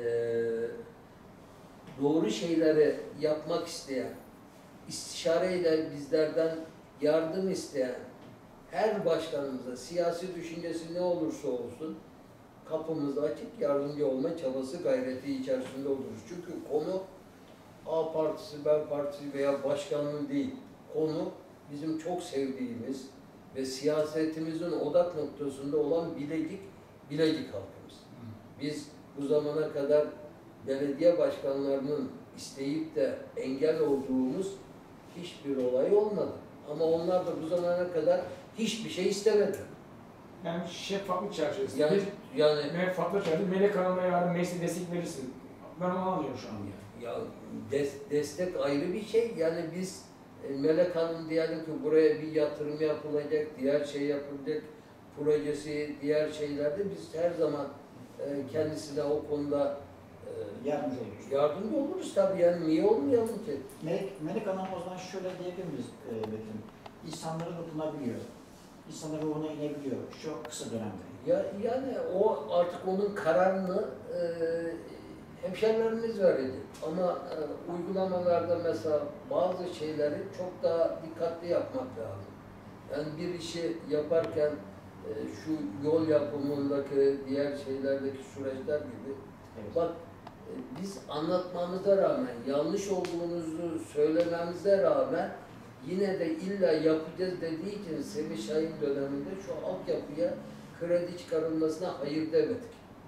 doğru şeyleri yapmak isteyen, istişareyle bizlerden yardım isteyen her başkanımıza, siyasi düşüncesi ne olursa olsun kapımız açık, yardımcı olma çabası, gayreti içerisinde oluruz. Çünkü konu A partisi, B partisi veya başkanlığı değil. Konu bizim çok sevdiğimiz ve siyasetimizin odak noktasında olan Bilecik, Bilecik halkımız. Biz bu zamana kadar belediye başkanlarının isteyip de engel olduğumuz hiçbir olay olmadı. Ama onlar da bu zamana kadar hiçbir şey istemedi. Yani şeffaflık çerçevesinde. Yani, yani Şeffaflık çerçevesinde Melek Hanım'a yarın meclise destek verirsin. Ben onu anlıyorum şu an yani. ya des, destek ayrı bir şey. Yani biz e, Melek Hanım diyelim ki buraya bir yatırım yapılacak, diğer şey yapılacak, projesi, diğer şeylerde biz her zaman e, kendisine o konuda e, Yardımcı oluruz. yardımcı oluruz tabii. Yani niye olmayalım ki? Melek, Melek Hanım o zaman şöyle diyebilir miyiz e, Vekilim? İnsanlara dokunabiliyor. İnsanların ruhuna inebiliyor şu kısa dönemde. Ya yani o artık onun kararını e, hemşerilerimiz verecek. Ama e, uygulamalarda mesela bazı şeyleri çok daha dikkatli yapmak lazım. Yani bir işi yaparken e, şu yol yapımındaki diğer şeylerdeki süreçler gibi Evet. bak e, biz anlatmamıza rağmen, yanlış olduğunuzu söylememize rağmen yine de illa yapacağız dediği için Semih Şahin döneminde şu altyapıya kredi çıkarılmasına hayır demedik.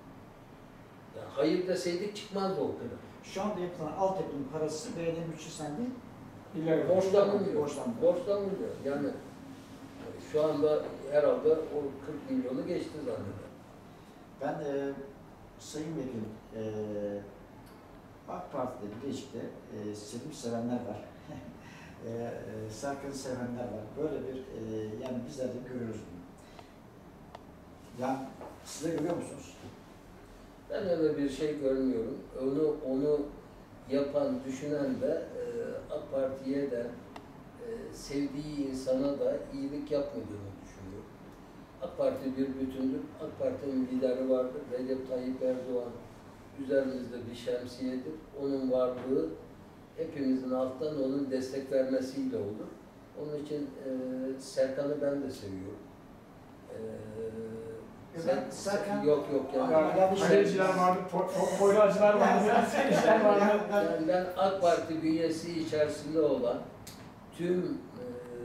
Yani hayır deseydik çıkmazdı o kadar. Şu anda yapılan altyapının parası belediye bütçesinden değil, İleri Borçlanılmıyor. borçlanmıyor. Borçlanılıyor. Yani şu anda herhalde o kırk milyonu geçti zanneder. Ben e, Sayın Vekilim, e, AK Parti'de, Bilecik'te e, Selim sevenler var. e, e, Serkan'ı sevenler var. Böyle bir, e, yani bizler de görüyoruz bunu. Yani siz de görüyor musunuz? Ben öyle bir şey görmüyorum. Onu onu yapan, düşünen de e, AK Parti'ye de e, sevdiği insana da iyilik yapmadığını düşünüyor. AK Parti bir bütündür. AK Parti'nin lideri vardır. Recep Tayyip Erdoğan üzerimizde bir şemsiyedir. Onun varlığı hepimizin alttan onun destek vermesiyle olur. Onun için e, Serkan'ı ben de seviyorum. E, Ben Serkan- yok yok yani. Yani- Kaleciler vardı, po- po- poylacılar vardı, gençler vardı. Yani ben AK Parti bünyesi içerisinde olan tüm e,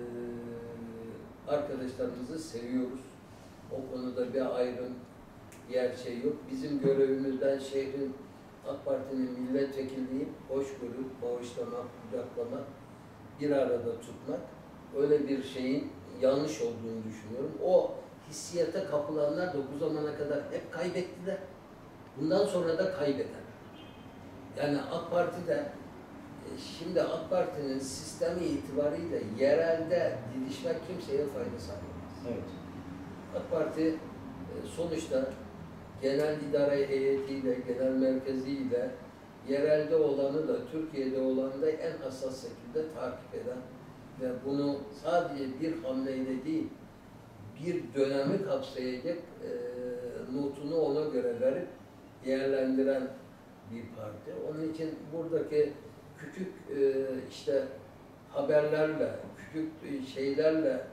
arkadaşlarımızı seviyoruz. O konuda bir ayrım, yer şey yok. Bizim görevimizden şehrin AK Parti'nin milletvekilliği hoşgörü, bağışlamak, kucaklamak, bir arada tutmak. Öyle bir şeyin yanlış olduğunu düşünüyorum. O hissiyata kapılanlar da bu zamana kadar hep kaybettiler. Bundan sonra da kaybeder. Yani AK Parti'de e, şimdi AK Parti'nin sistemi itibariyle yerelde didişmek kimseye fayda sağlamaz. Evet. AK Parti e, sonuçta genel idare heyetiyle, genel merkeziyle yerelde olanı da Türkiye'de olanı da en hassas şekilde takip eden ve bunu sadece bir hamleyle değil, bir dönemi kapsayacak e, notunu ona göre verip değerlendiren bir parti. Onun için buradaki küçük e, işte haberlerle, küçük şeylerle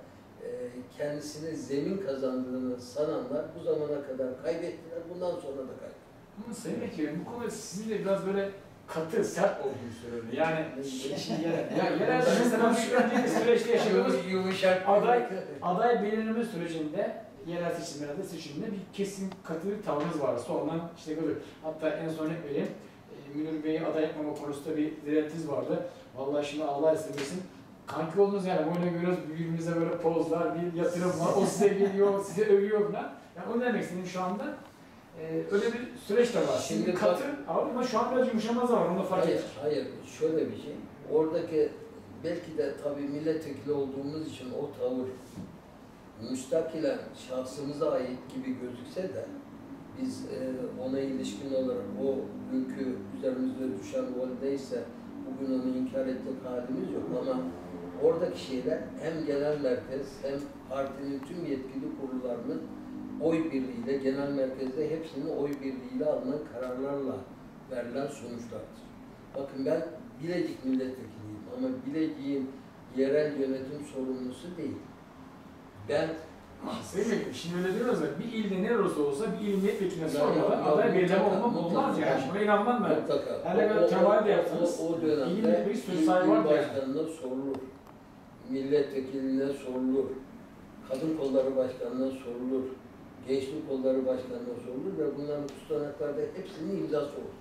e, kendisine zemin kazandığını sananlar bu zamana kadar kaybettiler, bundan sonra da kaybettiler. Ama Sayın Vekilim, bu konuda sizin de biraz böyle katı, sert olduğunu söylüyorum. Yani şimdi yerel, ya yerelde mesela şu önceki süreçte yaşadığımız Yumuşak aday, aday belirleme sürecinde, yerel seçimlerde seçimde bir kesin katı bir tavrınız vardı. Sonradan işte böyle, hatta en son örnek vereyim, e, Münir Bey'i aday yapmama konusunda bir diretiniz vardı. Vallahi şimdi Allah istemesin, kanki oldunuz yani, böyle görüyoruz birbirimize böyle pozlar, bir yatırım var, o size geliyor, size övüyor falan. Yani onu demek istedim şu anda. Ee, öyle bir süreç de var. Şimdi, Şimdi katı abi, ama şu an biraz yumuşamaz var, onu da fark Hayır, ettim. hayır. Şöyle bir şey. Oradaki belki de tabii milletvekili olduğumuz için o tavır müstakilen şahsımıza ait gibi gözükse de biz e, ona ilişkin olarak o günkü üzerimizde düşen rol neyse bugün onu inkar edecek halimiz yok ama oradaki şeyler hem genel merkez hem partinin tüm yetkili kurullarının oy birliğiyle, genel merkezde hepsinin oy birliğiyle alınan kararlarla verilen sonuçlardır. Bakın ben Bilecik milletvekiliyim ama Bilecik'in yerel yönetim sorumlusu değil. Ben Sayın Vekilim, şimdi öyle diyoruz ya, bir ilde ne olursa olsa bir il milletvekiline sormadan aday belirleme olmam olmaz yani. Buna inanmam ben. Mutlaka. Her ne kadar temayül de yapsanız, o, o, o dönemde il bir söz il, sahibi il var yani. başkanına sorulur, milletvekiline sorulur, kadın kolları başkanına sorulur, gençlik kolları başkanına sorulur ve bunların tutanaklarda hepsinin imzası olur.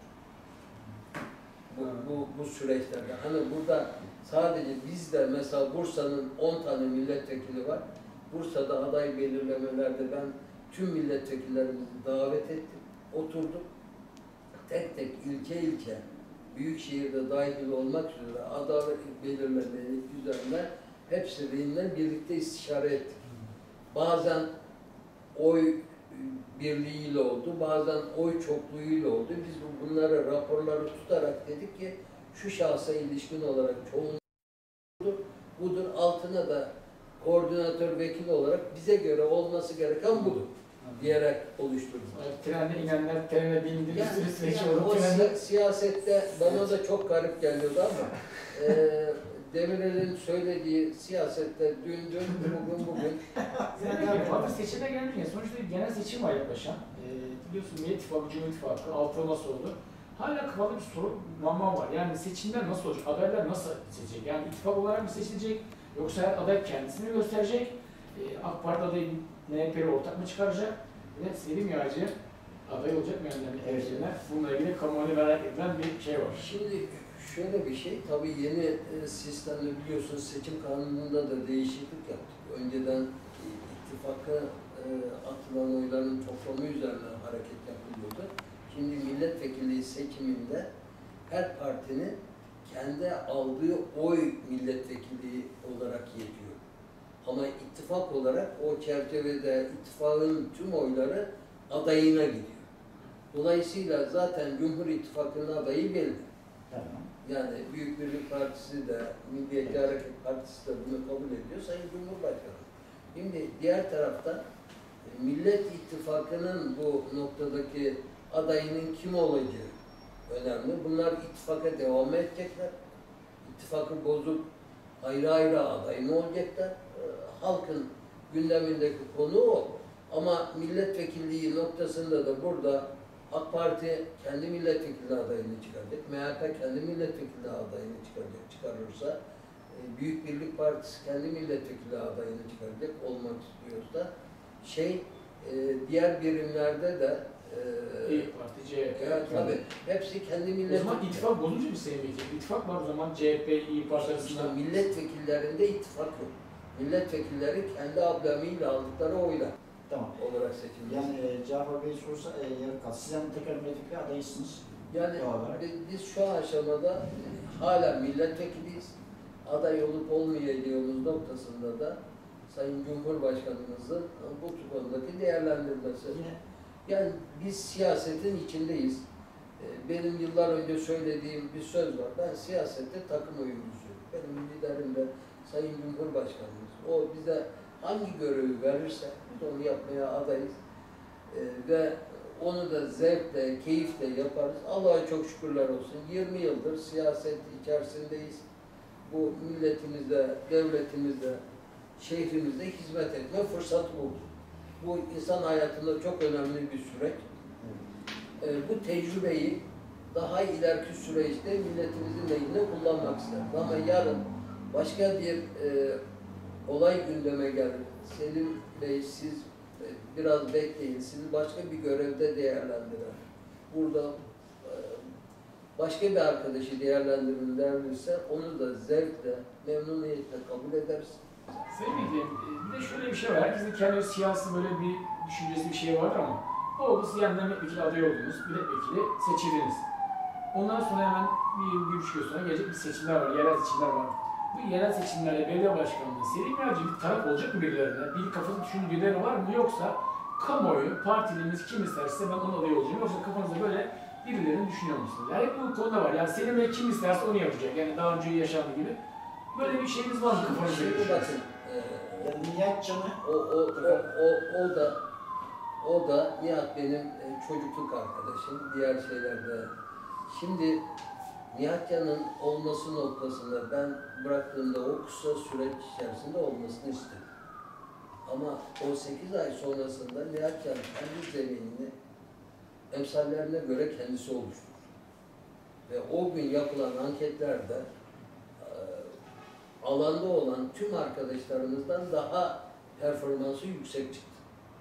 Bu, bu, bu süreçlerde. Hani burada sadece bizde mesela Bursa'nın on tane milletvekili var. Bursa'da aday belirlemelerde ben tüm milletvekillerimizi davet ettim. Oturduk. Tek tek ilçe ilçe büyükşehirde dahil olmak üzere aday belirlemeleri üzerine hepsiyle birlikte istişare ettik. Bazen oy birliğiyle oldu, bazen oy çokluğuyla oldu. Biz bunları, raporları tutarak dedik ki şu şahsa ilişkin olarak çoğunluğu budur, altına da koordinatör vekil olarak bize göre olması gereken budur diyerek oluşturduk. Trende inenler, trene bindirir, Yani, süreç yani olur. o Trende... si siyasette bana da çok garip geliyordu ama e, Demirel'in söylediği siyasette dün dün, bugün bugün. Fatih seçime geldik ya, sonuçta bir genel seçim var yaklaşan. Ee, biliyorsun Millet İttifakı, Cumhur İttifakı, altı nasıl oldu? Hala kafalı bir soru, mama var. Yani seçimler nasıl olacak? Adaylar nasıl seçecek? Yani ittifak olarak mı seçilecek? Yoksa her aday kendisini gösterecek? Ee, AK Parti adayı M H P'li ortak mı çıkaracak? Ve Selim Yağcı aday olacak mı yani? Evet. Bununla ilgili kamuoyu merak edilen bir şey var. Şimdi şöyle bir şey, tabii yeni e, sistemde biliyorsunuz seçim kanununda da değişiklik yaptık. Önceden e, ittifaka e, atılan oyların toplamı üzerine hareket yapılıyordu. Şimdi milletvekili seçiminde her partinin kendi aldığı oy milletvekili olarak yetiyor. Ama ittifak olarak o çerçevede ittifakın tüm oyları adayına gidiyor. Dolayısıyla zaten Cumhur İttifakı'nın adayı belli. Tamam. Yani Büyük Birlik Partisi de, Milliyetçi Hareket Partisi de bunu kabul ediyor, Sayın Cumhurbaşkanı. Şimdi diğer tarafta Millet İttifakı'nın bu noktadaki adayının kim olacağı önemli. Bunlar ittifaka devam edecekler. İttifakı bozup ayrı ayrı aday mı olacaklar? Ee, halkın gündemindeki konu o. Ama milletvekilliği noktasında da burada AK Parti kendi milletvekili adayını çıkaracak, M H P kendi milletvekili adayını çıkaracak, çıkarırsa, Büyük Birlik Partisi kendi milletvekili adayını çıkaracak olmak istiyorsa, şey, diğer birimlerde de İYİ Parti, C H P. Evet, tabii. Hepsi kendi milletvekili. O zaman ittifak bozunca bir Sayın Vekilim. İttifak var o zaman C H P, İYİ Parti arasında. İşte milletvekillerinde ittifak yok. Milletvekilleri kendi ablamıyla aldıkları oyla Tamam. olarak seçilmiş. Yani e, Cafer Bey sorsa, e, yarın kalsın. Siz yani tekrar milletvekili adayısınız. Yani biz şu aşamada hala milletvekiliyiz. Aday olup olmayacağımız noktasında da Sayın Cumhurbaşkanımızın bu konudaki değerlendirmesi. Yine Yani biz siyasetin içindeyiz. Benim yıllar önce söylediğim bir söz var. Ben siyasette takım oyuncusuyum. Benim liderim de Sayın Cumhurbaşkanımız. O bize hangi görevi verirse biz onu yapmaya adayız. Ve onu da zevkle, keyifle yaparız. Allah'a çok şükürler olsun. yirmi yıldır siyaset içerisindeyiz. Bu milletimizde, devletimizde şehrimizde hizmet etme fırsatı bulduk. Bu insan hayatında çok önemli bir süreç. E, bu tecrübeyi daha ileriki süreçte milletimizin lehine kullanmak isteriz. Ama yarın başka bir e, olay gündeme gelir. Selim Bey siz e, biraz bekleyin, sizi başka bir görevde değerlendirer. Burada e, başka bir arkadaşı değerlendirilirse onu da zevkle, memnuniyetle kabul ederiz. Sayın Vekilim, bir de şöyle bir şey var. Herkesin kendi siyasi böyle bir düşüncesi bir şey vardır ama oldu siz yeniden milletvekili adayı oldunuz, milletvekili seçildiniz. Ondan sonra hemen bir, bir üç gün sonra gelecek bir seçimler var, yerel seçimler var. Bu yerel seçimlerde belediye başkanlığı, Selim Yağcı bir taraf olacak mı birilerine? Bir kafasında düşündüğü birileri var mı? Yoksa kamuoyu, partiliğimiz kim isterse ben onun adayı olacağım. Yoksa kafanızda böyle birilerini düşünüyor musunuz? Yani hep bu konuda var. Yani Selim Bey kim isterse onu yapacak. Yani daha önce yaşandığı gibi. Böyle bir şeyiniz var mı kafanızda? Şimdi bakın, e, Yani Nihat Can'ı o, o, o, o, o da o da Nihat benim e, çocukluk arkadaşım, diğer şeylerde. Şimdi Nihat Can'ın olması noktasında ben bıraktığımda o kısa süreç içerisinde olmasını istedim. Ama on sekiz ay sonrasında Nihat Can kendi zeminini emsallerine göre kendisi oluşturur. Ve o gün yapılan anketlerde e, alanda olan tüm arkadaşlarımızdan daha performansı yüksek çıktı.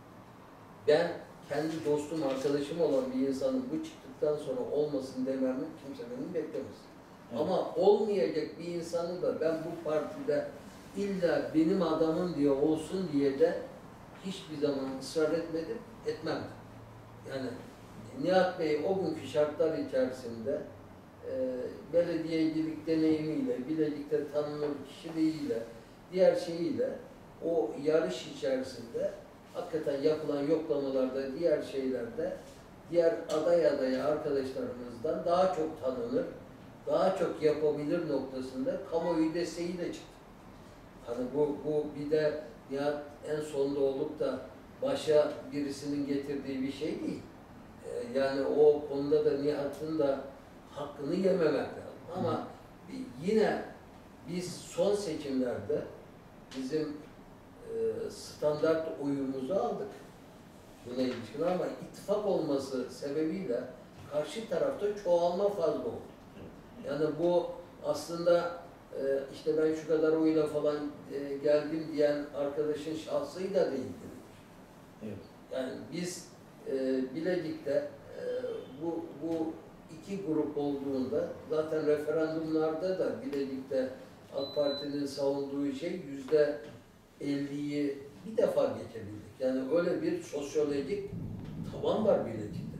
Ben kendi dostum, arkadaşım olan bir insanın bu çıktıktan sonra olmasın dememi kimse benim beklemez. Evet. Ama olmayacak bir insanı da ben bu partide illa benim adamım diye olsun diye de hiçbir zaman ısrar etmedim, etmem. Yani Nihat Bey o günkü şartlar içerisinde e, belediyecilik deneyimiyle, Bilecik'te tanınır kişiliğiyle, diğer şeyiyle o yarış içerisinde hakikaten yapılan yoklamalarda, diğer şeylerde diğer aday adaya arkadaşlarımızdan daha çok tanınır, daha çok yapabilir noktasında kamuoyu desteğiyle çıktı. Hani bu, bu bir de Nihat en sonda olup da başa birisinin getirdiği bir şey değil. Ee, yani o konuda da Nihat'ın da hakkını yememek lazım. Ama yine biz son seçimlerde bizim e, standart oyumuzu aldık buna ilişkin ama ittifak olması sebebiyle karşı tarafta çoğalma fazla oldu. Yani bu aslında e, işte ben şu kadar oyla falan e, geldim diyen arkadaşın şahsıyla da ilgili. evet. Yani biz e, Bilecik'te e, bu, bu iki grup olduğunda zaten referandumlarda da Bilecik'te AK Parti'nin savunduğu şey yüzde elliyi bir defa geçebildik. Yani öyle bir sosyolojik taban var Bilecik'te.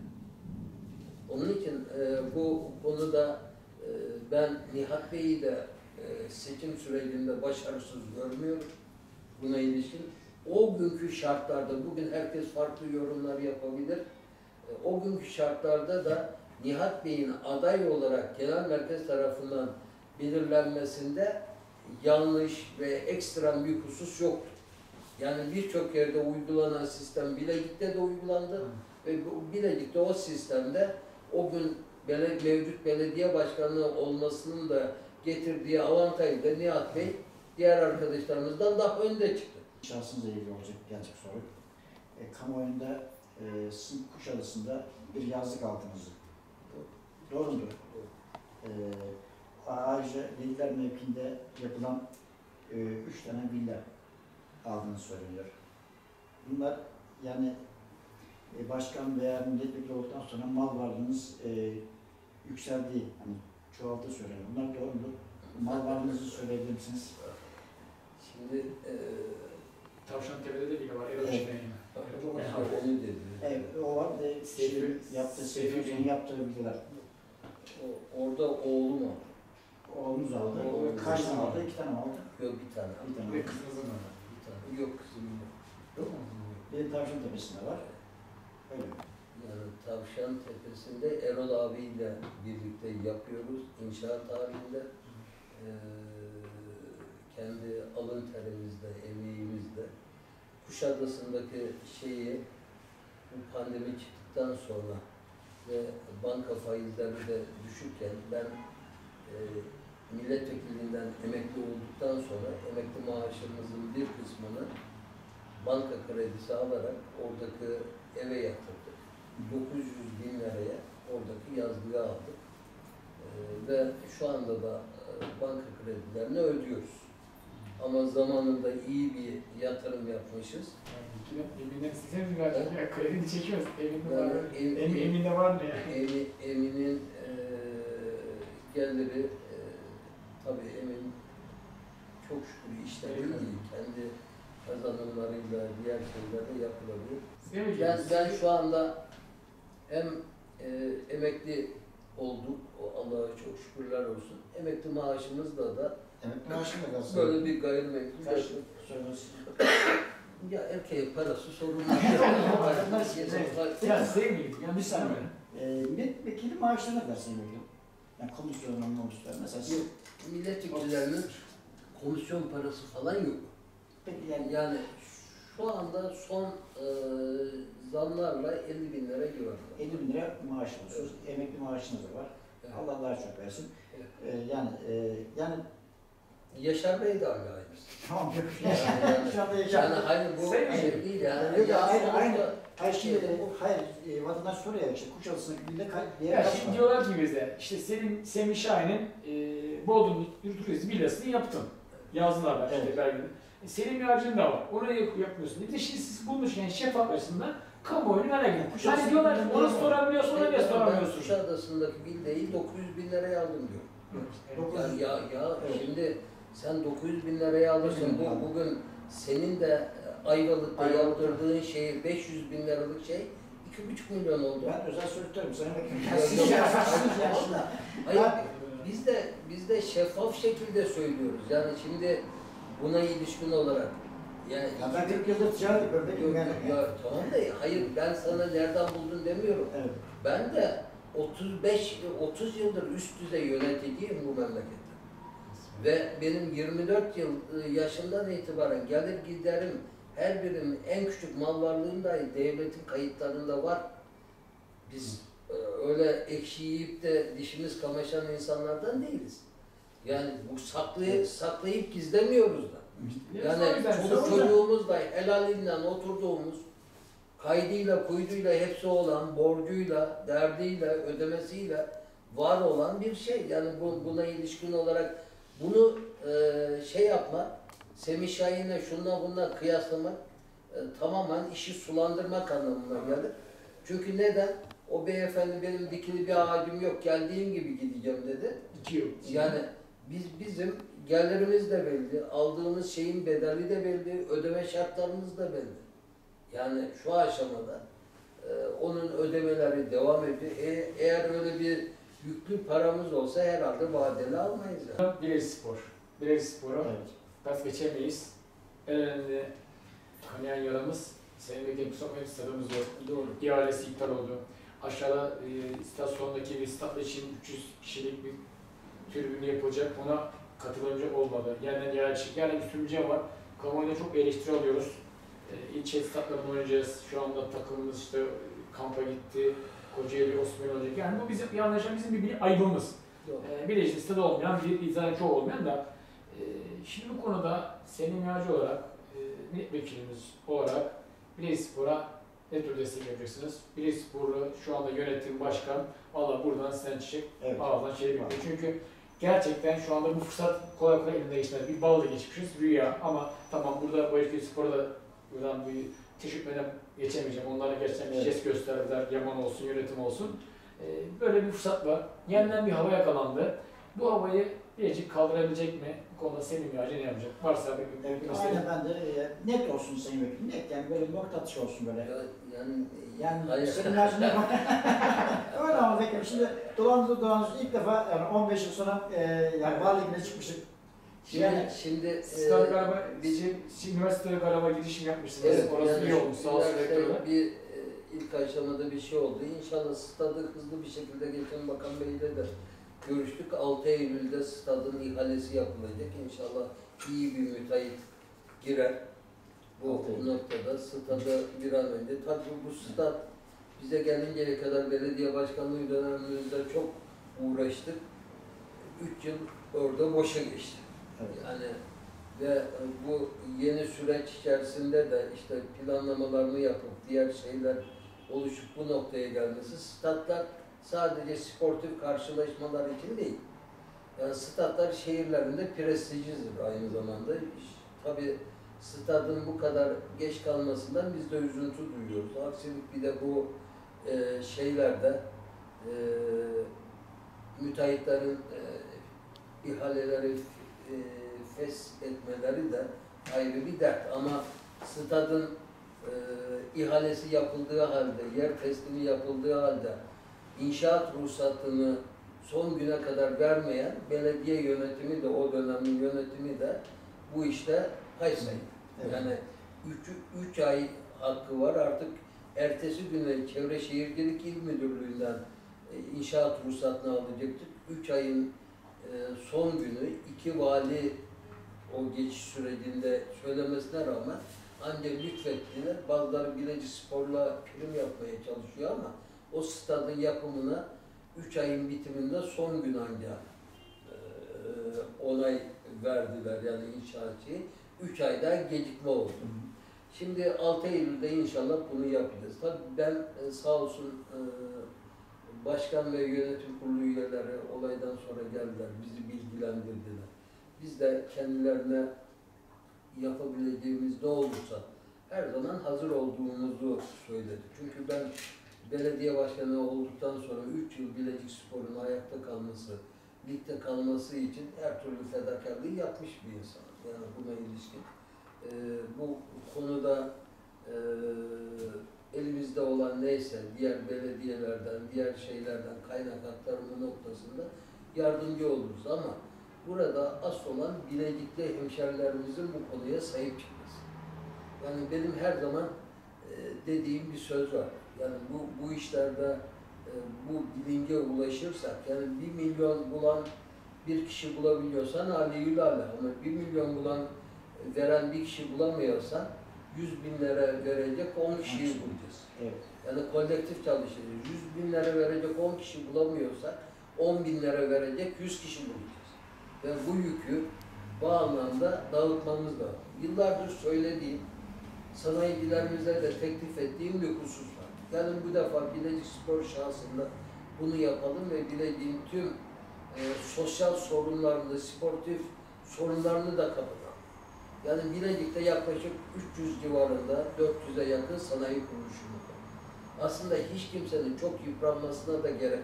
Onun için e, bu konuda e, ben Nihat Bey'i de e, seçim sürecinde başarısız görmüyorum buna ilişkin. O günkü şartlarda, bugün herkes farklı yorumlar yapabilir. E, o günkü şartlarda da Nihat Bey'in aday olarak genel merkez tarafından belirlenmesinde yanlış ve ekstrem bir husus yoktu. Yani birçok yerde uygulanan sistem Bilecik'te de uygulandı. Hı. Ve bu Bilecik'te o sistemde o gün bele, mevcut belediye başkanlığı olmasının da getirdiği avantajı da Nihat Bey diğer arkadaşlarımızdan daha önde çıktı. Şahsınızla ilgili olacak gelecek soru. E, kamuoyunda e, sizin Kuşadası'nda bir yazlık aldınız. Doğru mudur? E, ayrıca Veliler mevkiinde yapılan e, üç tane villa aldığını söyleniyor. Bunlar yani e, başkan veya milletvekili olduktan sonra mal varlığınız e, yükseldiği, hani çoğaldığı söyleniyor. Bunlar doğru mudur? Mal varlığınızı söyleyebilir misiniz? Şimdi e, Tavşantepe'de de bile var. Erol Evet. Şirin'in. onu dedi. Evet, o var. E, Seyfi- yaptığı, Seyfi Seyfi Hoca'nın yaptığı bilgiler. O, orada oğlum var. Oğlunuz aldı. Oğlum. Kaç tane aldı? İki tane mi aldı? Yok bir tane. Bir tane Ve aldı. kızınızın da var. Bir tane. Yok kızım yok. Yok mu? Bir Tavşan Tepesi'nde var. Öyle mi? Yani Tavşan Tepesi'nde Erol abiyle birlikte yapıyoruz inşaat halinde. Ee, kendi alın terimizle, emeğimizle. Kuşadası'ndaki şeyi bu pandemi çıktıktan sonra ve banka faizleri de düşükken ben e, milletvekilinden emekli olduktan sonra emekli maaşımızın bir kısmını banka kredisi alarak oradaki eve yatırdık. dokuz yüz bin liraya oradaki yazlığı aldık. Ee, ve şu anda da e, banka kredilerini ödüyoruz. Ama zamanında iyi bir yatırım yapmışız. Yani Emin'den size mi verdin? Ya kredini çekiyoruz. Emin'de Yani var mı? em- Emin, em- Emin'de var mı ya? Emi, Emin'in e, geliri e, tabii Emin çok şükür işleri Evet. iyi. Kendi kazanımlarıyla diğer şeylerle yapılabilir. Seveceğiz. Ben, ben şu anda hem e, emekli olduk, o Allah'a çok şükürler olsun. Emekli maaşımızla da Emekli maaşın da kalsın. böyle bir gayrimenkul Kaç yaptık. söylüyorsun? Ya erkeğe parası sorun Ya sevmeyiz. Ya bir saniye. Ee, milletvekili maaşları ne kadar Sayın Vekilim? Yani komisyonun olmuşlar. Mesela siz, Milletvekillerinin komisyon parası falan yok. peki yani Yani şu anda son e, zamlarla elli bin lira civarında. elli bin lira maaş alıyorsunuz. Emekli maaşınız da var. Evet. Allah daha çok versin. Evet. Ee, yani e, yani Yaşar Bey de aynı aynısı. tamam yok. Yani, yani, Şu anda yaşam. yani hayır bu Sevmiyorum. şey değil yani. Yok, Ya hayır, sonuçta- aynı. Hayır şimdi Şeyde e, hayır e, vatandaş soruyor ya işte Kuşadası'ndaki binde kaç diye Ya kaç şimdi var? diyorlar ki bize, işte senin Semih Şahin'in e, Bodrum Yurt Krizi villasını yaptın. Yazdılar ben işte Evet. belgede. E, senin bir harcın da var. Onu yap- yapmıyorsun. Bir de şimdi siz bulmuşken şeffaf açısından kamuoyunu merak ediyor. Kuşadası Hani diyorlar ki bilmem onu ne var. sorabiliyorsun, ona niye Ben soramıyorsun? Kuşadası'ndaki villayı dokuz yüz bin liraya aldım diyor. Dokuz yüz- Ya, ya, ya Evet. şimdi sen dokuz yüz bin liraya alırsın. Evet. Bu, bugün senin de Ayvalık'ta Ayvalık'ta. yaptırdığın şey beş yüz bin liralık şey iki buçuk milyon oldu. Ben özel söylüyorum. Sayın Vekilim. Ya, Ya, siz yok, ya, hayır, siz ya, tamam şimdi- da, hayır, Ben- biz de biz de şeffaf şekilde söylüyoruz. Yani şimdi buna ilişkin olarak yani Ya ben kırk yıldır ticaret yapıyorum. Yok, Vekilim yani. ya, tamam da hayır ben sana nereden buldun demiyorum. Evet. Ben de otuz beş otuz yıldır üst düzey yöneticiyim bu memlekette. Ve benim yirmi dört yıl yaşından itibaren gelir giderim her birinin en küçük mal varlığım dahi devletin kayıtlarında var. Biz e, öyle ekşi yiyip de dişimiz kamaşan insanlardan değiliz. Yani bu saklayıp, saklayıp gizlemiyoruz da. Yani çoluk çocuğumuzla helaliyle oturduğumuz, kaydıyla, kuyduyla hepsi olan, borcuyla, derdiyle, ödemesiyle var olan bir şey. Yani bu, buna ilişkin olarak bunu e, şey yapmak, Semih Şahin'le şununla bununla kıyaslamak e, tamamen işi sulandırmak anlamına gelir. Çünkü neden? O beyefendi benim dikili bir ağacım yok, geldiğim gibi gideceğim dedi. İki yıl. Yani biz bizim gelirimiz de belli, aldığımız şeyin bedeli de belli, ödeme şartlarımız da belli. Yani şu aşamada e, onun ödemeleri devam ediyor. E, eğer öyle bir yüklü paramız olsa herhalde vadeli almayız. Yani. Bilecikspor. Bilecikspor'a Evet. pas geçemeyiz. En önemli kanayan yaramız Sayın Vekilim Kusakmayın stadımız var. Doğru. İhalesi iptal oldu. Aşağıda e, istasyondaki bir stat için üç yüz kişilik bir tribün yapılacak. Ona katılımcı olmadı. Yeniden ihale çıktı. Yani bir sürücü var. Kamuoyuna çok eleştiri alıyoruz. E, ilçe statlarında oynayacağız. Şu anda takımımız işte kampa gitti. Kocaeli, Osman olacak. Yani bu bizim yanlış bizim bir, bir ayıbımız. Doğru. E, Bilecik stadı olmayan, bir zaten çoğu olmayan da e, şimdi bu konuda senin yardımcı olarak, e, milletvekilimiz olarak Bilecikspor'a ne tür destek yapacaksınız? Bilecikspor'u şu anda yönetim, başkan, valla buradan sizden çiçek, Evet. ağızdan şey bekliyor. Çünkü gerçekten şu anda bu fırsat kolay kolay elinde geçmez. Bir balla geçmişiz, rüya ama tamam burada Bilecikspor'a da buradan bir teşekkür eden geçemeyeceğim. Onlara gerçekten bir Evet. jest gösterdiler, Yaman olsun, yönetim olsun. Ee, böyle bir fırsat var. Yeniden bir hava yakalandı. Bu havayı Bilecik kaldırabilecek mi? Bu konuda senin bir ne yapacak? Varsa bir Evet, bir aynen ben de e, net olsun Sayın Vekilim. Net yani böyle bir nokta atışı olsun böyle. Ya, yani Yani hayır. senin harcını öyle ama Vekilim şimdi dolandırıcı dolandırıcı ilk defa yani on beş yıl sonra e, yani Bal Ligi'ne çıkmıştık. Şimdi, Yani şimdi Star e, galiba, bizim bizim üniversiteye galiba girişim yapmışsınız. evet, Orası yani iyi olmuş. Sağ olsun üniversite rektörler. bir e, ilk aşamada bir şey oldu. İnşallah stadı hızlı bir şekilde geçen Bakan Bey'le de görüştük. altı Eylül'de stadın ihalesi yapılacak. İnşallah iyi bir müteahhit girer. Bu altı Eylül. noktada stadı bir an önce. Tabii bu stat bize gelinceye kadar belediye başkanlığı dönemimizde çok uğraştık. üç yıl orada boşa geçti. Evet. Yani ve bu yeni süreç içerisinde de işte planlamalarını yapıp diğer şeyler oluşup bu noktaya gelmesi, statlar sadece sportif karşılaşmalar için değil. Yani statlar şehirlerinde prestijlidir aynı zamanda. Tabii stadın bu kadar geç kalmasından biz de üzüntü duyuyoruz. Aksilik bir de bu e, şeylerde e, müteahhitlerin e, ihaleleri e, fes etmeleri de ayrı bir dert. Ama stadın e, ihalesi yapıldığı halde, yer teslimi yapıldığı halde inşaat ruhsatını son güne kadar vermeyen belediye yönetimi de, o dönemin yönetimi de bu işte pay sahibi. Evet. Yani üç ay hakkı var. Artık ertesi güne Çevre Şehircilik İl Müdürlüğü'nden e, inşaat ruhsatını alacaktık. üç ayın e, son günü iki vali o geçiş sürecinde söylemesine rağmen ancak lütfettiler. Bazıları Bilecik Spor'la prim yapmaya çalışıyor ama o stadın yapımına üç ayın bitiminde son gün ancak e, onay verdiler yani inşaatçıyı. üç ay daha gecikme oldu. Hı hı. Şimdi altı Eylül'de inşallah bunu yapacağız. Tabii ben e, sağ olsun e, başkan ve yönetim kurulu üyeleri olaydan sonra geldiler, bizi bilgilendirdiler. Biz de kendilerine yapabileceğimiz ne olursa her zaman hazır olduğumuzu söyledik. Çünkü ben belediye başkanı olduktan sonra üç yıl Bilecik Spor'un ayakta kalması, ligde kalması için her türlü fedakarlığı yapmış bir insanım. Yani buna ilişkin. Ee, bu konuda e, elimizde olan neyse diğer belediyelerden, diğer şeylerden kaynak aktarımı noktasında yardımcı oluruz ama burada asıl olan Bilecik'te hemşerilerimizin bu konuya sahip çıkması. Yani benim her zaman e, dediğim bir söz var. Yani bu, bu işlerde e, bu bilince ulaşırsak, yani bir milyon bulan bir kişi bulabiliyorsan aleyhülâle ama bir milyon bulan veren bir kişi bulamıyorsan yüz bin lira verecek on kişiyi bulacağız. Evet. Yani kolektif çalışacağız. yüz bin lira verecek on kişi bulamıyorsak on bin lira verecek yüz kişi bulacağız. Ve bu yükü bu anlamda dağıtmamız lazım. Yıllardır söylediğim, sanayicilerimize de teklif ettiğim bir husus var. Yani bu defa Bilecik Spor şahsında bunu yapalım ve Bilecik'in tüm e, sosyal sorunlarını, sportif sorunlarını da kapatalım. Yani Bilecik'te yaklaşık üç yüz civarında, dört yüze yakın sanayi kuruluşumuz var. Aslında hiç kimsenin çok yıpranmasına da gerek yok.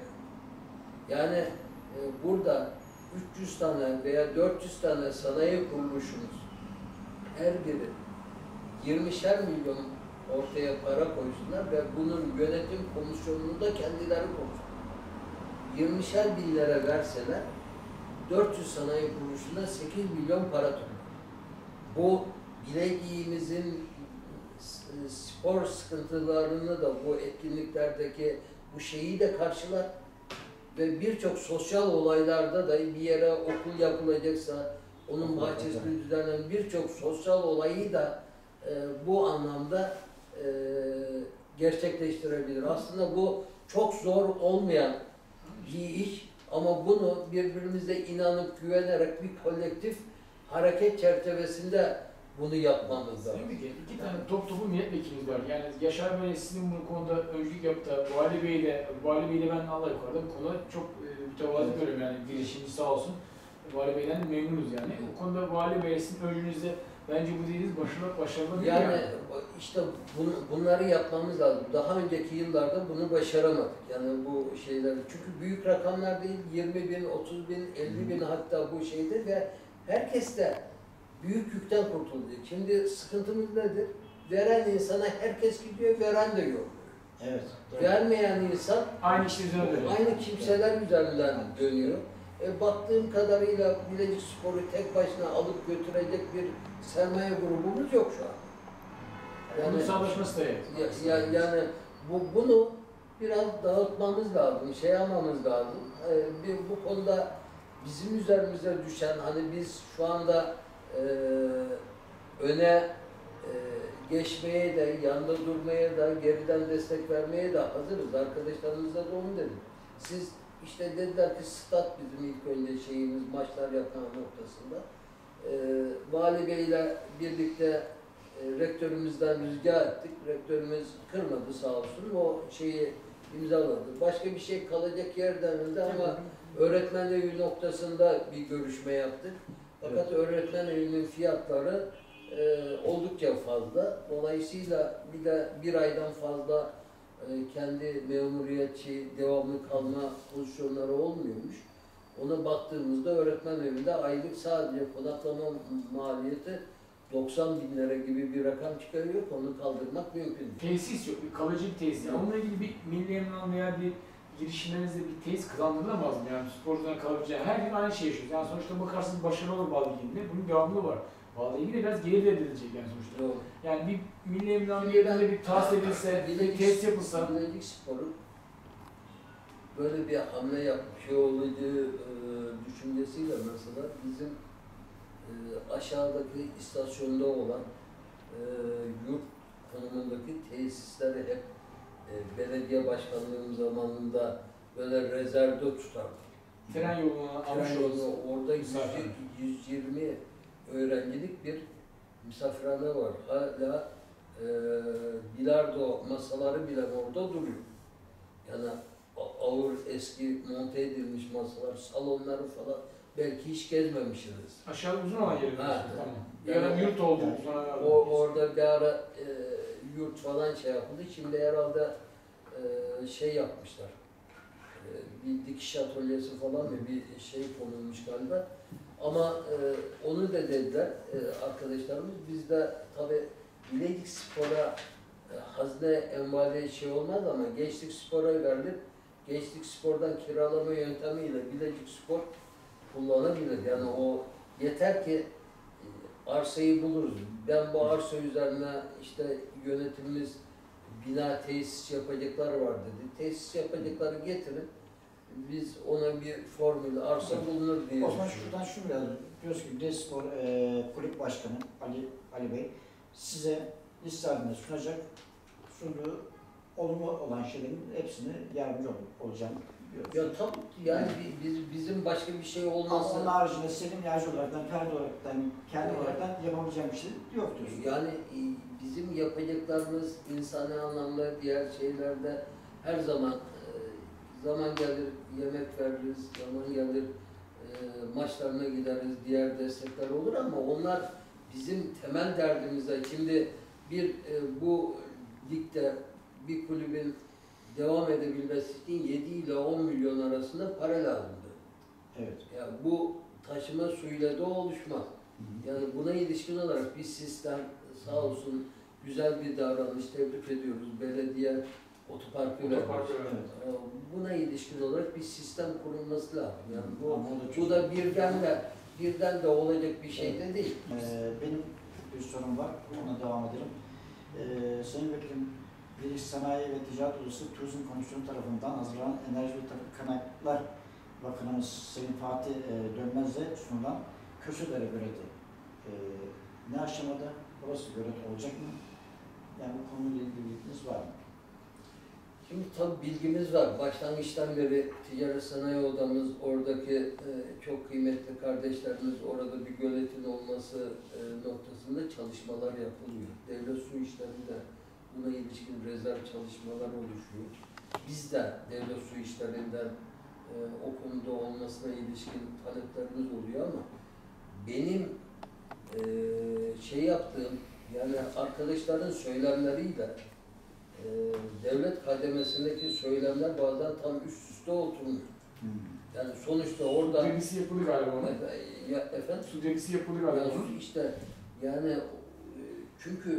Yani e, burada üç yüz tane veya dört yüz tane sanayi kuruluşumuz her biri yirmişer milyon ortaya para koysunlar ve bunun yönetim komisyonunu da kendileri konuşsunlar. yirmişer bin lira verseler dört yüz sanayi kuruluşuna sekiz milyon para tutar. Bu Bilecik'imizin spor sıkıntılarını da bu etkinliklerdeki bu şeyi de karşılar ve birçok sosyal olaylarda da bir yere okul yapılacaksa onun bahçesinde düzenlenen birçok sosyal olayı da e, bu anlamda e, gerçekleştirebilir. Aslında bu çok zor olmayan bir iş ama bunu birbirimize inanıp güvenerek bir kolektif hareket çerçevesinde bunu yapmamız lazım. Tabii ki iki tane top topu milletvekilimiz var. Yani Yaşar Bey sizin bu konuda öncülük yaptı. Vali Bey'le, Vali Bey'le ben Allah yukarıda bu konuda çok e, mütevazı görüyorum yani girişimci sağ olsun. Vali Bey'den de memnunuz yani. O konuda Vali Bey sizin öncülüğünüzde bence bu dediğiniz başarılı başarılı bir yani. yani. işte bunu, bunları yapmamız lazım. Daha önceki yıllarda bunu başaramadık. Yani bu şeyler çünkü büyük rakamlar değil, yirmi bin, otuz bin, elli bin hatta bu şeyde ve herkes de büyük yükten kurtulacak. Şimdi sıkıntımız nedir? Veren insana herkes gidiyor, veren de yok. Evet. Doğru. Vermeyen insan Aynı işte üzerine dönüyor. aynı kimseler üzerinden dönüyor. E, baktığım kadarıyla Bilecik Spor'u tek başına alıp götürecek bir sermaye grubumuz yok şu an. Yani, bunun sağlaşması da evet. Ya, ya, yani bu, bunu biraz dağıtmamız lazım, şey yapmamız lazım. E, bir, bu konuda bizim üzerimize düşen, hani biz şu anda e, öne e, geçmeye de, yanında durmaya da, geriden destek vermeye de hazırız. Arkadaşlarımıza da onu dedim. Siz işte dediler ki stat bizim ilk önce şeyimiz, maçlar yapma noktasında. Ee, Vali Bey'le birlikte e, rektörümüzden rica ettik. Rektörümüz kırmadı sağ olsun. O şeyi imzaladı. Başka bir şey kalacak yer denildi ama öğretmen evi noktasında bir görüşme yaptık. Fakat evet. öğretmen evinin fiyatları e, oldukça fazla. Dolayısıyla bir de bir aydan fazla e, kendi memuriyetçi, devamlı kalma pozisyonları olmuyormuş. Ona baktığımızda öğretmen evinde aylık sadece konaklama maliyeti doksan bin lira gibi bir rakam çıkarıyor. Onu kaldırmak mümkün değil. Tesis yok, bir kalıcı bir tesis. Yani onunla ilgili bir milli emlak veya bir girişimlerinizde bir tesis kazandırılamaz mı? Yani sporcuların kalabileceği her gün aynı şey yaşıyoruz. Yani sonuçta bakarsınız başarılı olur Bağlı ilgili. Bunun devamlı var. Bağlı ilgili biraz geri de edilecek yani sonuçta. Doğru. Yani bir milli emlak yerinde bir tahsis edilse, bir tesis yapılsa. Bilezik Spor'un böyle bir hamle yapmış olacağı e, düşüncesiyle mesela bizim e, aşağıdaki istasyonda olan e, yurt konumundaki tesisleri hep e, belediye başkanlığım zamanında böyle rezervde tutardık. Tren yoluna almış oluruz. Orada yüz yirmi öğrencilik bir misafirhane var. Hala e, bilardo masaları bile orada duruyor. Yani ağır, eski monte edilmiş masalar, salonları falan belki hiç gezmemişsiniz. Aşağıda uzun olan yeri. Ha, tamam. yani yani yurt oldu. Yani, o, orada bir ara e, yurt falan şey yapıldı. Şimdi herhalde e, şey yapmışlar. E, bir dikiş atölyesi falan mı bir şey konulmuş galiba. Ama e, onu da dediler e, arkadaşlarımız. Biz de tabii Bilezik Spor'a e, hazne envali şey olmaz ama Gençlik Spor'a verilip Gençlik Spor'dan kiralama yöntemiyle Bilezik Spor kullanabilir. Yani o yeter ki e, arsayı buluruz. Ben bu arsa üzerine işte yönetimimiz bina tesis yapacaklar var dedi. Tesis yapacakları getirin. Biz ona bir formül arsa bulunur diye. O zaman şuradan şunu yazalım. Diyoruz ki Bilezik Spor e, Kulüp Başkanı Ali Ali Bey size liste halinde sunacak. Sunduğu olumlu olan şeylerin hepsini yardımcı ol, olacağım diyoruz. Ya tabii yani biz, bizim başka bir şey olmazsa... Ama onun haricinde senin yardımcı olaraktan, kendi olaraktan, kendi evet. olaraktan yapabileceğim bir şey yok diyorsun. Yani e, bizim yapacaklarımız insani anlamda diğer şeylerde her zaman e, zaman gelir yemek veririz, zaman gelir e, maçlarına gideriz, diğer destekler olur ama onlar bizim temel derdimize. Şimdi bir e, bu ligde bir kulübün devam edebilmesi için yedi ile on milyon arasında para lazımdı. Evet. Yani bu taşıma suyla da oluşmaz. Yani buna ilişkin olarak bir sistem sağ olsun güzel bir davranış, tebrik ediyoruz. Belediye otoparkı vermiş. Evet. Buna ilişkin olarak bir sistem kurulması lazım. Yani bu, bu da birden de birden de olacak bir şey de değil. Ee, benim bir sorum var. Ona devam edelim. Ee, Sayın Vekilim, Bilezik Sanayi ve Ticaret Odası Turizm Komisyonu tarafından hazırlanan Enerji ve Tabii Kaynaklar Bakanımız Sayın Fatih e, Dönmez'e sunulan Kösedere Göleti e, ne aşamada? Burası gölet olacak mı? Yani bu konuyla ilgili bilginiz var mı? Şimdi tabii bilgimiz var. Başlangıçtan beri Ticaret Sanayi Odamız, oradaki e, çok kıymetli kardeşlerimiz, orada bir göletin olması e, noktasında çalışmalar yapılıyor. Devlet su işlerinde buna ilişkin rezerv çalışmalar oluşuyor. Biz de devlet su işlerinden e, o konuda olmasına ilişkin taleplerimiz oluyor ama benim e, şey yaptığım, yani arkadaşların söylemleriyle e, devlet kademesindeki söylemler bazen tam üst üste oturmuyor. Hmm. Yani sonuçta orada... Su debisi yapıldı galiba onun. Ya, efendim? Su debisi yapıldı galiba yani, onun. İşte yani çünkü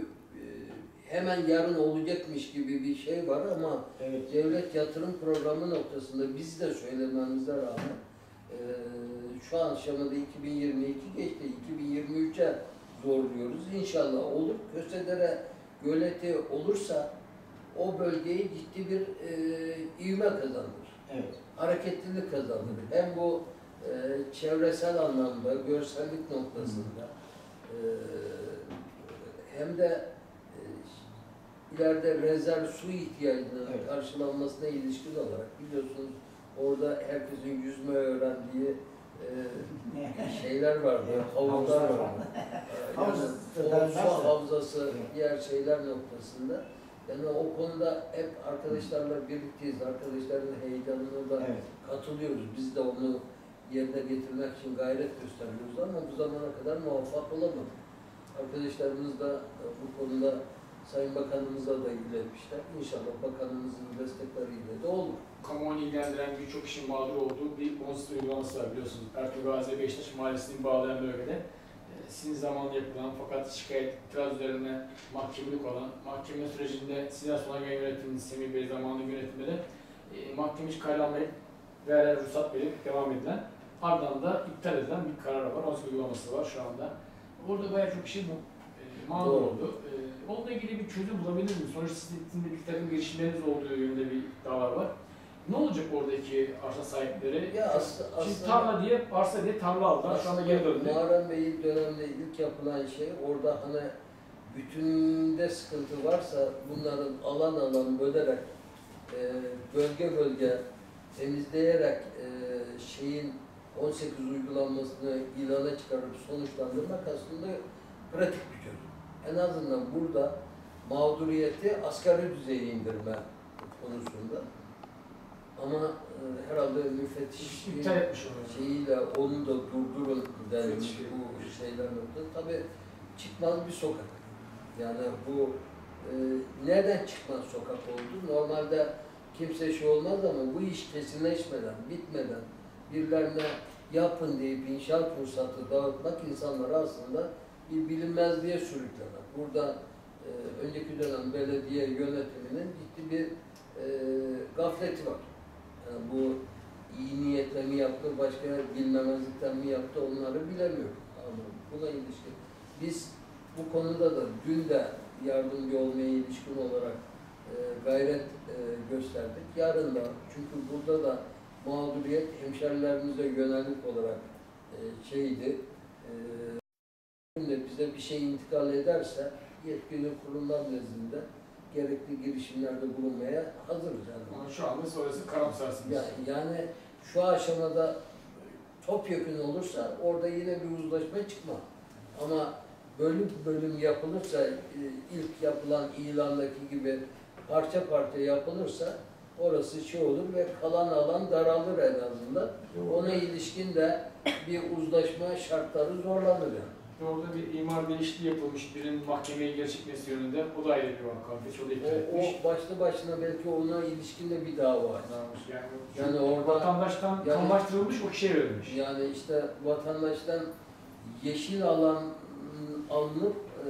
hemen yarın olacakmış gibi bir şey var ama evet. Devlet yatırım programı noktasında biz de söylememize rağmen e, şu an aşamada iki bin yirmi iki geçti, iki bin yirmi üçe zorluyoruz. İnşallah olur. Kösedere göleti olursa o bölgeye ciddi bir e, ivme kazanır. Evet. Hareketlilik kazanır. Hem bu e, çevresel anlamda, görsellik noktasında e, hem de ileride rezerv su ihtiyacının evet. karşılanmasına ilişkin olarak biliyorsunuz Orada herkesin yüzme öğrendiği e, şeyler vardı, havuzlar Havuzlar vardı. Havuz Yani o derlerse- su havzası, Evet. diğer şeyler noktasında. Yani o konuda hep arkadaşlarla birlikteyiz. Arkadaşların heyecanına da Evet. katılıyoruz. Biz de onu yerine getirmek için gayret gösteriyoruz ama bu zamana kadar muvaffak olamadık. Arkadaşlarımız da e, bu konuda Sayın Bakanımıza da iletmişler. İnşallah Bakanımızın destekleriyle de olur. Kamuoyunu ilgilendiren birçok kişinin mağdur olduğu bir bonus uygulaması var biliyorsunuz. Ertuğrul Gazi Beşiktaş Mahallesi'nin bağlayan bölgede e, sizin zamanında yapılan fakat şikayet itiraz üzerine mahkemelik olan, mahkeme sürecinde Sinan Sonagen yönetiminin, Semih Bey zamanında yönetiminde de e, mahkeme hiç kayda almayıp veya ruhsat verip devam edilen, ardından da iptal edilen bir karar var. Bonus uygulaması var şu anda. Orada bayağı çok kişi bu e, mağdur Doğru. oldu. E, onunla ilgili bir çözüm bulabilir mi? Sonuçta sizin de bir takım girişimleriniz olduğu yönünde bir iddialar var. Ne olacak oradaki arsa sahipleri? Ya aslında, Şimdi aslında tarla diye, arsa diye tarla aldılar. Şu anda geri döndü. Muharrem Bey'in döneminde ilk yapılan şey orada hani bütünde sıkıntı varsa bunların alan alan bölerek e, bölge bölge temizleyerek e, şeyin on sekiz uygulanmasını ilana çıkarıp sonuçlandırmak aslında pratik bir çözüm. En azından burada mağduriyeti asgari düzeye indirme konusunda. Ama e, herhalde müfettiş İptal etmiş oluyor. şeyiyle onu da durdurun denilmiş Müfettiş bu şeyler nokta. Tabii çıkmaz bir sokak. Yani bu e, nereden çıkmaz sokak oldu? Normalde kimse şey olmaz ama bu iş kesinleşmeden, bitmeden birilerine yapın deyip inşaat ruhsatı dağıtmak insanları aslında bir bilinmezliğe sürüklemek. Burada e, önceki dönem belediye yönetiminin ciddi bir e, gafleti var. Yani bu iyi niyetle mi yaptı, başka bilmemezlikten mi yaptı onları bilemiyorum. Ama buna ilişkin. Biz bu konuda da dün de yardımcı olmaya ilişkin olarak e, gayret e, gösterdik. Yarın da çünkü burada da mağduriyet hemşerilerimize yönelik olarak e, şeydi. E, bize bir şey intikal ederse yetkili kurumlar nezdinde gerekli girişimlerde bulunmaya hazırız. Yani. Ama şu anda sonrası karamsarsınız. Ya, yani şu aşamada topyekun olursa orada yine bir uzlaşma çıkmaz. Ama bölüm bölüm yapılırsa, ilk yapılan ilandaki gibi parça parça yapılırsa orası şey olur ve kalan alan daralır en azından. Ona ilişkin de bir uzlaşma şartları zorlanır yani. Orada bir imar değişikliği yapılmış, birinin mahkemeye geri çekmesi yönünde. O da ayrı bir vaka. Peçoğlu iptal O, etmiş. o başlı başına belki ona ilişkin de bir dava var. Yani, Yani orada vatandaştan yani- kamulaştırılmış, o kişiye verilmiş. Yani işte vatandaştan yeşil alan alınıp e,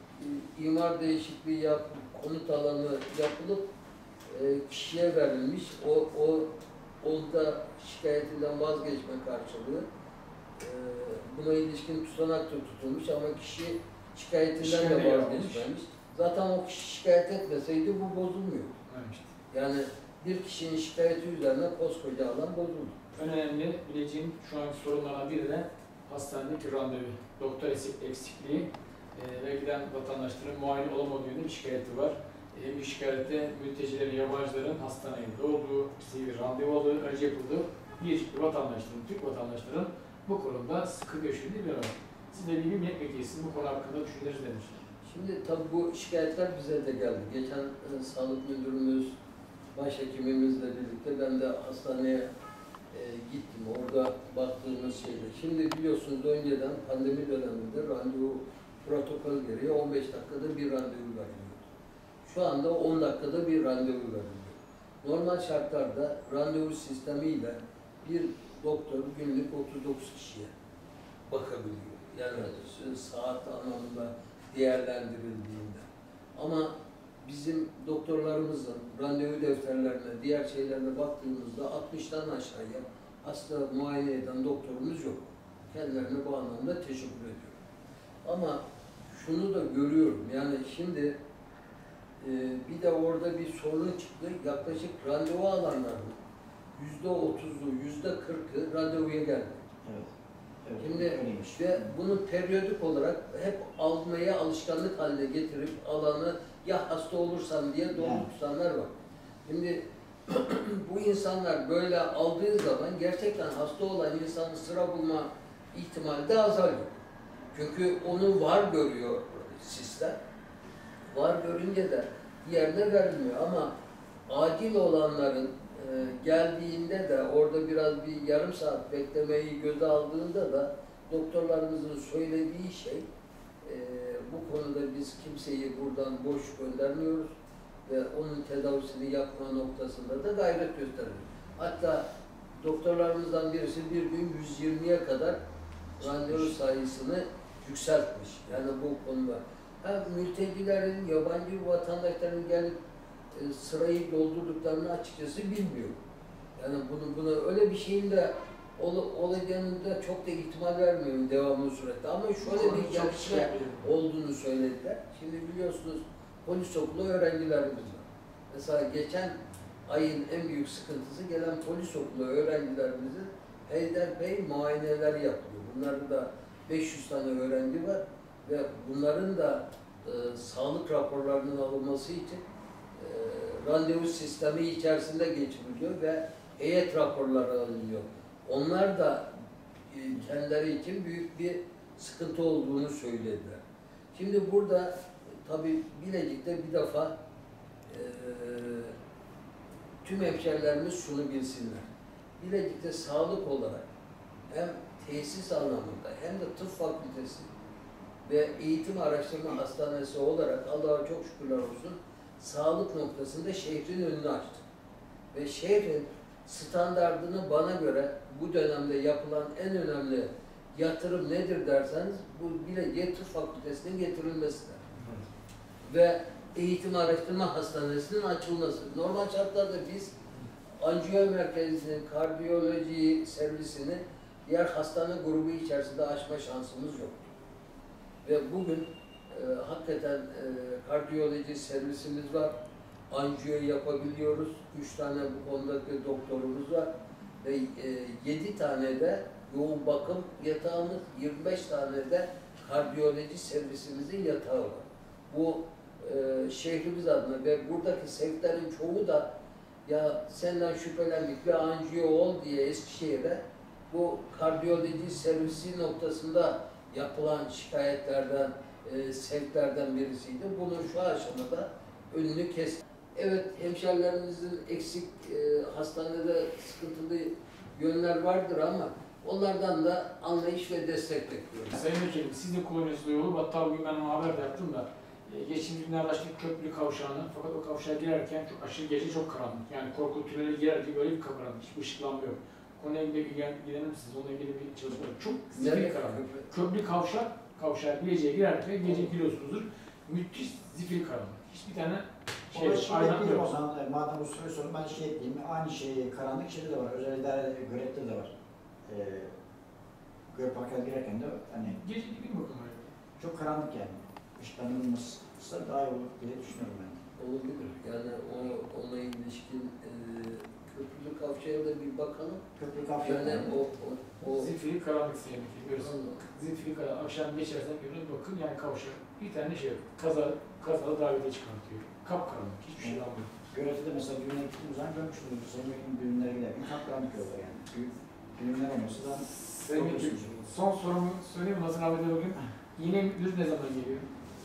imar değişikliği yapıp konut alanı yapılıp e, kişiye verilmiş. O o orada şikayetinden vazgeçme karşılığı e, buna ilişkin tutanak da tutulmuş ama kişi şikayetinden Şikayet de yapmış. vazgeçmemiş. Zaten o kişi şikayet etmeseydi bu bozulmuyor. Evet işte. Yani bir kişinin şikayeti üzerine koskoca alan bozuldu. En önemli bileceğim şu anki sorunlardan biri de hastanedeki randevu. Doktor eksikliği e, ve giden vatandaşların muayene olamadığı yönünde bir şikayeti var. E, bir şikayette mültecilerin, yabancıların hastaneye doğduğu, bir randevu önce yapıldığı bir vatandaşların, Türk vatandaşların bu konuda sıkı yaşadığı bir var. Siz de bir milletvekilisiniz, bu konu hakkında düşünceleriniz nedir? Şimdi tabii bu şikayetler bize de geldi. Geçen e, sağlık müdürümüz, başhekimimizle birlikte ben de hastaneye e, gittim. Orada baktığımız şeyde. Şimdi biliyorsunuz önceden pandemi döneminde randevu protokol gereği on beş dakikada bir randevu veriliyordu. Şu anda on dakikada bir randevu veriliyor. Normal şartlarda randevu sistemiyle bir doktor günlük otuz dokuz kişiye bakabiliyor. Yani saat anlamında değerlendirildiğinde. Ama bizim doktorlarımızın randevu defterlerine, diğer şeylerine baktığımızda altmıştan aşağıya hasta muayene eden doktorumuz yok. Kendilerine bu anlamda teşekkür ediyorum. Ama şunu da görüyorum, yani şimdi e, bir de orada bir sorun çıktı. Yaklaşık randevu alanların yüzde otuzu, yüzde kırkı randevuya geldi. Evet. Evet. Şimdi öyleymiş. ve bunu periyodik olarak hep almaya alışkanlık haline getirip alanı ya hasta olursam diye dolu Yani. tutanlar var. Şimdi bu insanlar böyle aldığı zaman gerçekten hasta olan insanın sıra bulma ihtimali de azalıyor. Çünkü onu var görüyor sistem. Var görünce de diğerine verilmiyor ama acil olanların e, geldiğinde de orada biraz bir yarım saat beklemeyi göze aldığında da doktorlarımızın söylediği şey e, bu konuda biz kimseyi buradan boş göndermiyoruz ve onun tedavisini yapma noktasında da gayret gösteriyoruz. Hatta doktorlarımızdan birisi bir gün yüz yirmiye kadar randevu sayısını yükseltmiş. Yani bu konuda. Ha, mültecilerin, yabancı vatandaşların gelip e, sırayı doldurduklarını açıkçası bilmiyorum. Yani bunu, buna öyle bir şeyin de ol, olacağını da çok da ihtimal vermiyorum devamlı surette. Ama şöyle bir gelişme olduğunu söylediler. Şimdi biliyorsunuz polis okulu öğrencilerimiz var. Mesela geçen ayın en büyük sıkıntısı gelen polis okulu öğrencilerimizin peyderpey muayeneler yapılıyor. Bunların da beş yüz tane öğrenci var ve bunların da e, sağlık raporlarının alınması için e, randevu sistemi içerisinde geçiriliyor ve heyet raporları alınıyor. Onlar da e, kendileri için büyük bir sıkıntı olduğunu söylediler. Şimdi burada e, tabii Bilecik'te bir defa e, tüm hemşerilerimiz şunu bilsinler. Bilecik'te sağlık olarak hem tesis anlamında hem de tıp fakültesi ve eğitim araştırma hastanesi olarak Allah'a çok şükürler olsun sağlık noktasında şehrin önünü açtı. Ve şehrin standardını bana göre bu dönemde yapılan en önemli yatırım nedir derseniz bu Bilecik Tıp Fakültesi'nin getirilmesidir. Ve eğitim araştırma hastanesinin açılması. Normal şartlarda biz anjiyo merkezinin kardiyoloji servisini diğer hastane grubu içerisinde açma şansımız yok. Ve bugün e, hakikaten e, kardiyoloji servisimiz var. Anjiyo yapabiliyoruz. Üç tane bu konudaki doktorumuz var. Ve e, yedi tane de yoğun bakım yatağımız, yirmi beş tane de kardiyoloji servisimizin yatağı var. Bu e, şehrimiz adına ve buradaki sevklerin çoğu da ya senden şüphelendik ve anjiyo ol diye Eskişehir'e bu kardiyoloji servisi noktasında yapılan şikayetlerden, e, sevklerden birisiydi. Bunun şu aşamada önünü kes. Evet, hemşerilerimizin eksik e, hastanede sıkıntılı yönler vardır ama onlardan da anlayış ve destek bekliyoruz. Sayın Vekilim, siz de kullanıyorsunuz yolu. Hatta bugün ben o haber de yaptım da e, geçtiğimiz günlerde açtık köprülü kavşağını. Fakat o kavşağa girerken çok aşırı gece çok karanlık. Yani korku tüneli girerken böyle bir karanlık, hiçbir ışıklanma yok. Konuya ilgili ilgilenir misiniz? Onunla ilgili bir çalışma yok. Çok zifiri karanlık. Köprülü kavşak, kavşağa Bilecik'e girerken gece biliyorsunuzdur. Müthiş zifiri karanlık. Hiçbir tane şey, Ona şey aydınlık ekleyeyim o yok. zaman, e, madem bu soruyu sorun, ben şey ekleyeyim. Aynı şey karanlık şeyde de var, özel idare görevde de var. Ee, göl parkına girerken de hani Gece gibi mi bakın öyle? çok karanlık yani. Işıklandırılması daha iyi olur diye düşünüyorum ben. Olabilir. Yani o, ona ilişkin e, köprülü kavşaya da bir bakalım. Köprü kavşağı. Yani o, o, o Zifiri karanlık Sayın Vekilim. Görüyorsun. Zifiri karanlık. Akşam geçersen görün bakın yani kavşak. Bir tane şey yok. Kaza, kazalı davete çıkartıyor. Kapkaranlık. Hiçbir şey almıyor. Görevde mesela düğüne gittiğimiz zaman görmüştüm. Sayın Vekilim düğünlere giderken kapkaranlık yolda yani. Düğün, düğünler olması da Sayın Vekilim, son sorumu söyleyeyim mi? Hazır Ahmet'e bugün. Yine müdür ne zaman geliyor?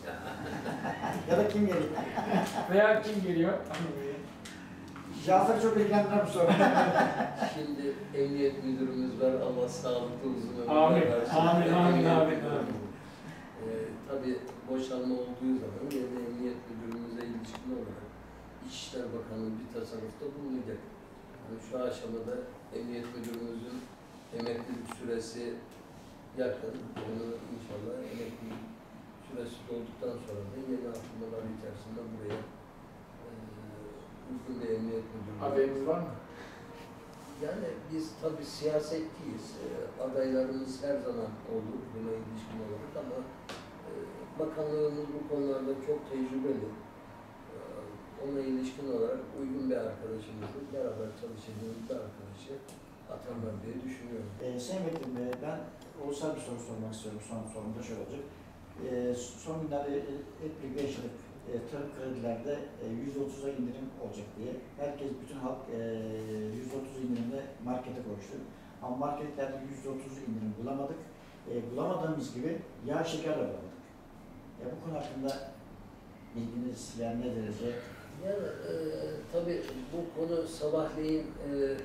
ya da kim geliyor? Veya kim geliyor? Cafer çok ilgilendiren bu soru. şimdi emniyet müdürümüz var. Allah sağlıklı uzun ömürler Amin. versin. Amin, amin, amin, amin. Ee, tabii boşanma olduğu zaman yeni emniyet müdürümüze ilişkin olarak İçişler Bakanı'nın bir tasarrufta bulunacak. Yani şu aşamada emniyet müdürümüzün emeklilik süresi yakın. Onu inşallah emeklilik süresi dolduktan sonra da yeni atılmalar içerisinde buraya e, uygun bir emniyet müdürlüğü. Haberiniz var mı? Yani biz tabii siyasetçiyiz. E, adaylarımız her zaman olur buna ilişkin olarak ama e, bakanlığımız bu konularda çok tecrübeli. E, ona ilişkin olarak uygun bir arkadaşımızı, beraber çalışacağımız bir arkadaşı atarlar diye düşünüyorum. Ee, Sayın Vekilim, e, ben ulusal bir soru sormak istiyorum. Son sorum da şöyle olacak. Ee, son günlerde hep birlikte yaşadık. e, tarım kredilerde e, yüzde otuza indirim olacak diye. Herkes, bütün halk e, yüzde otuz indirimde markete koştu. Ama marketlerde yüzde otuz indirim bulamadık. E, bulamadığımız gibi yağ şeker de bulamadık. Ya bu konu hakkında bilginiz yani ne derece? Yani e, tabii bu konu sabahleyin e,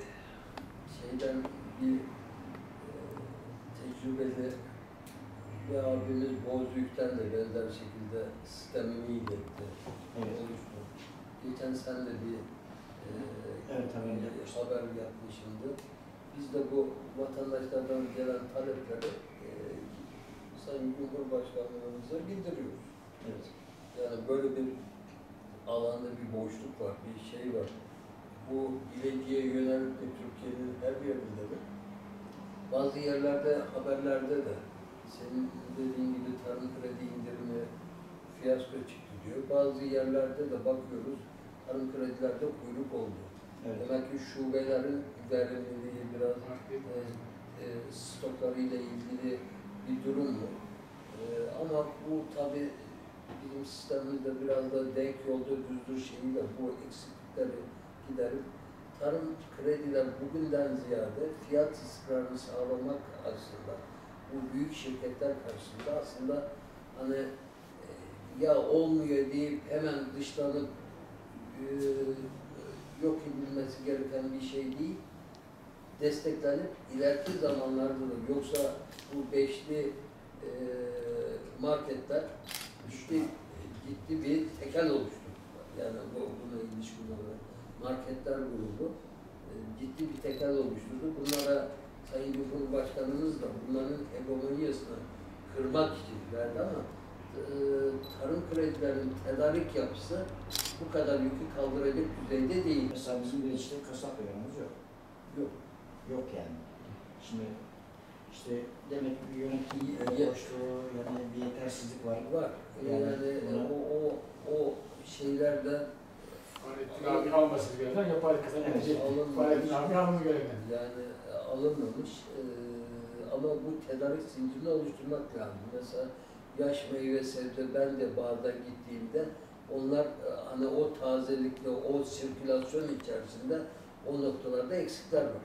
şeyden bir e, tecrübeli bir abimiz Bozüyük'ten de benzer şekilde sistemini iletti. Evet. Oluştu. Geçen sen de bir e, Evet, haberini e, yapmıştım. haber yapmışımdı. Biz de bu vatandaşlardan gelen talepleri e, Sayın Cumhurbaşkanlığımıza bildiriyoruz. Evet. Yani böyle bir alanda bir boşluk var, bir şey var. Bu ileciye yönelik de Türkiye'nin her yerinde de. Bazı yerlerde, haberlerde de senin dediğin gibi tarım kredi indirimi fiyasko çıktı diyor. Bazı yerlerde de bakıyoruz, tarım kredilerde kuyruk oldu. Evet. Demek ki şubelerin verimliliği biraz e, e, stoklarıyla ilgili bir durum mu? E, ama bu tabii bizim sistemimizde biraz da denk yolda düzdür şeyiyle bu eksiklikleri giderip tarım krediler bugünden ziyade fiyat istikrarını sağlamak açısından bu büyük şirketler karşısında aslında hani e, ya olmuyor deyip hemen dışlanıp e, yok edilmesi gereken bir şey değil, desteklenip ileriki zamanlarda da yoksa bu beşli e, marketler ciddi, ciddi bir tekel oluşturdu. Yani bu, buna ilişkin olarak marketler grubu e, ciddi bir tekel oluşturdu. Bunlara Sayın Cumhurbaşkanımız da bunların hegemonyasını kırmak için verdi ama e, tarım kredilerinin tedarik yapısı bu kadar yükü kaldıracak düzeyde değil. Mesela bizim bir işte kasap reyonumuz yok. Yok. Yok yani. Şimdi işte demek ki bir yönetim Ye- boşluğu, yani bir yetersizlik var. Var. Yani, Yani buna- o, o, o şeylerde Fahrettin abi alması gereken yapar kazanacak. alınmamış. Fahrettin abi alması gereken. Yani e, alınmamış e, ama bu tedarik zincirini oluşturmak lazım. Mesela yaş meyve sebze ben de bağda gittiğimde onlar e, hani o tazelikle, o sirkülasyon içerisinde o noktalarda eksikler var.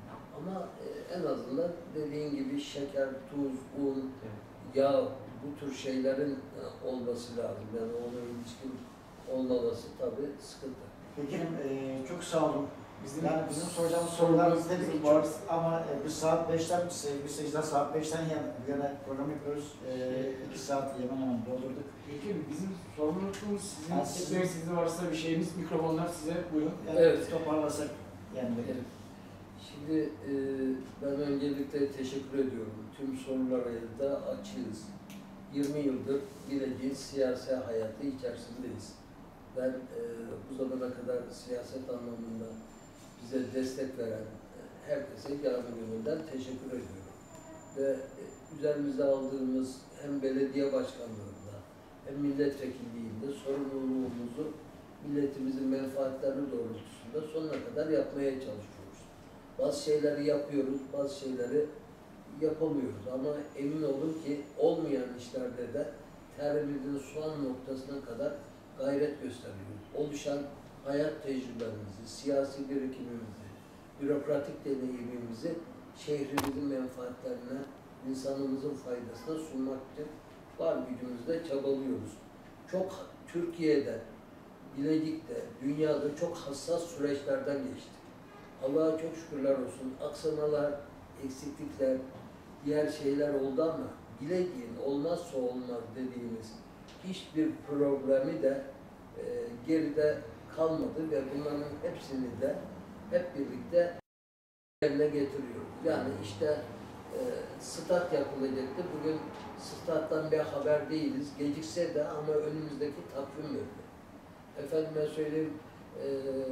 Ama e, en azından dediğin gibi şeker, tuz, un, yağ bu tür şeylerin e, olması lazım. Yani ona ilişkin olmaması tabii sıkıntı. Peki e, çok sağ olun. Bizim, Yani bizim soracağımız sorumuz sorularımız dedik bizim ki var. çok ama e, biz saat beşten sevgili seyirciler saat beşten yan- bu yana program yapıyoruz. E, iki saat hemen hemen doldurduk. Peki bizim sorumluluğumuz sizin, Yani sizin- eklemek sizin varsa bir şeyimiz, mikrofonlar size buyurun. Yani Evet. biz toparlasak yani. Evet. Şimdi e, ben öncelikle teşekkür ediyorum. Tüm sorulara da açığız. yirmi yıldır Bilecik'in siyasi hayatı içerisindeyiz. Ben e, bu zamana kadar siyaset anlamında bize destek veren e, herkese canı gönülden teşekkür ediyorum. Ve e, üzerimize aldığımız hem belediye başkanlığında hem milletvekilliğinde sorumluluğumuzu milletimizin menfaatleri doğrultusunda sonuna kadar yapmaya çalışıyoruz. Bazı şeyleri yapıyoruz, bazı şeyleri yapamıyoruz ama emin olun ki olmayan işlerde de terimizin son noktasına kadar gayret gösteriyoruz. Oluşan hayat tecrübemizi, siyasi birikimimizi, bürokratik deneyimimizi şehrimizin menfaatlerine, insanımızın faydasına sunmak için var gücümüzle çabalıyoruz. Çok Türkiye'de, Bilecik'te, dünyada çok hassas süreçlerden geçtik. Allah'a çok şükürler olsun. Aksamalar, eksiklikler, diğer şeyler oldu ama Bilecik'in olmazsa olmaz dediğimiz hiçbir problemi de e, geride kalmadı ve bunların hepsini de hep birlikte yerine getiriyoruz. Yani işte e, stat yapılacaktı. Bugün stat'tan bir haber değiliz. Gecikse de ama önümüzdeki takvim verildi. Efendime söyleyeyim e,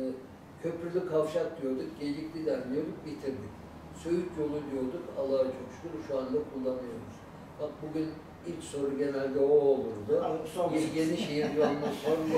köprülü kavşak diyorduk, gecikti deniyorduk, bitirdik. Söğüt yolu diyorduk, Allah'a çok şükür şu anda kullanıyoruz. Bak bugün ilk soru genelde o olurdu. Alıp sormuş. Ye- Yenişehir yolunu sormuyor.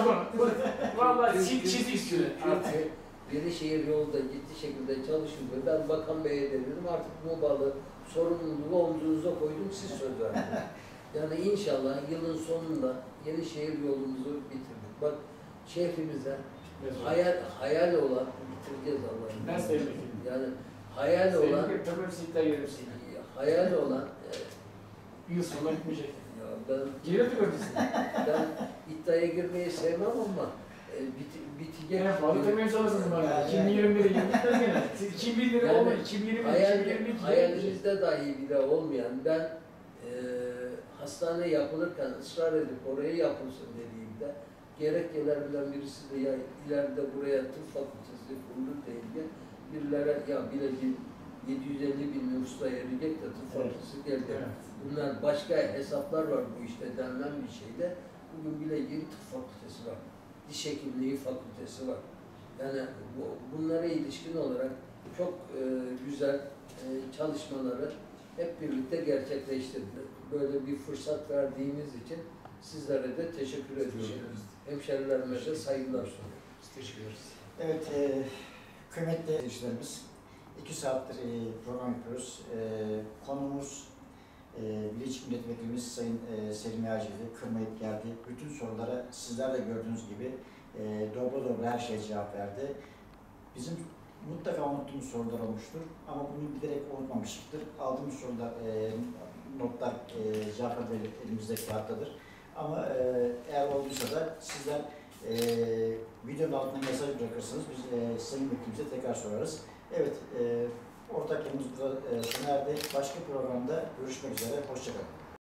Vallahi çiz, çiz istiyor. Çünkü Yenişehir yolu da ciddi şekilde çalışılıyor. Ben Bakan Bey'e de dedim artık bu balı sorumluluğu omzunuza koydum, siz söz verdiniz. Yani inşallah yılın sonunda Yenişehir yolumuzu bitirdik. Bak şehrimize hayal, hayal olan bitireceğiz Allah'ım. Ben sevmek Yani hayal olan, Sevmek tabii hepsi iddia yerim seni. hayal olan, e, Bir yıl sonra bitmeyecek. ya ben, Geri tıkırtırsın. ben iddiaya girmeyi sevmem ama e, bit, bitecek. Yani fazla demeye çalışırsınız bana. iki bin yirmi bir'e gitmez gene. Siz iki bin yirmi Yani olma, iki bin yirmi bir, Hayal, iki bin yirmi iki hayalimizde dahi bile olmayan, ben e, hastane yapılırken ısrar edip oraya yapılsın dediğimde gerekçelerden birisi de ya ileride buraya tıp fakültesi kurulur deyince birilere ya Bilecik'in yedi yüz elli bin nüfusla erecek de tıp fakültesi geldi. Evet. Bunlar başka hesaplar var bu işte denilen bir şeyde. Bugün Bilecik'in tıp fakültesi var. Diş hekimliği fakültesi var. Yani bu, bunlara ilişkin olarak çok e, güzel e, çalışmaları hep birlikte gerçekleştirdik. Böyle bir fırsat verdiğiniz için sizlere de teşekkür ediyorum. Hemşerilerime de saygılar sunuyorum. Biz teşekkür ederiz. Evet, e, kıymetli izleyicilerimiz, iki saattir e, program yapıyoruz. E, konumuz e, Bilecik Milletvekilimiz Sayın e, Selim Yağcı'ydı. Kırmayıp geldi. Bütün sorulara sizler de gördüğünüz gibi e, dobra dobra her şeye cevap verdi. Bizim mutlaka unuttuğumuz sorular olmuştur ama bunu giderek unutmamıştık. Aldığımız sorular, e, notlar, e, cevaplar verip elimizde kağıttadır. Ama e, eğer olduysa da sizler e, videonun altına mesaj bırakırsınız. Biz e, Sayın Vekilimize tekrar sorarız. Evet, e, ortak yanımız burada e, sona erdi. Başka programda görüşmek üzere. Hoşçakalın.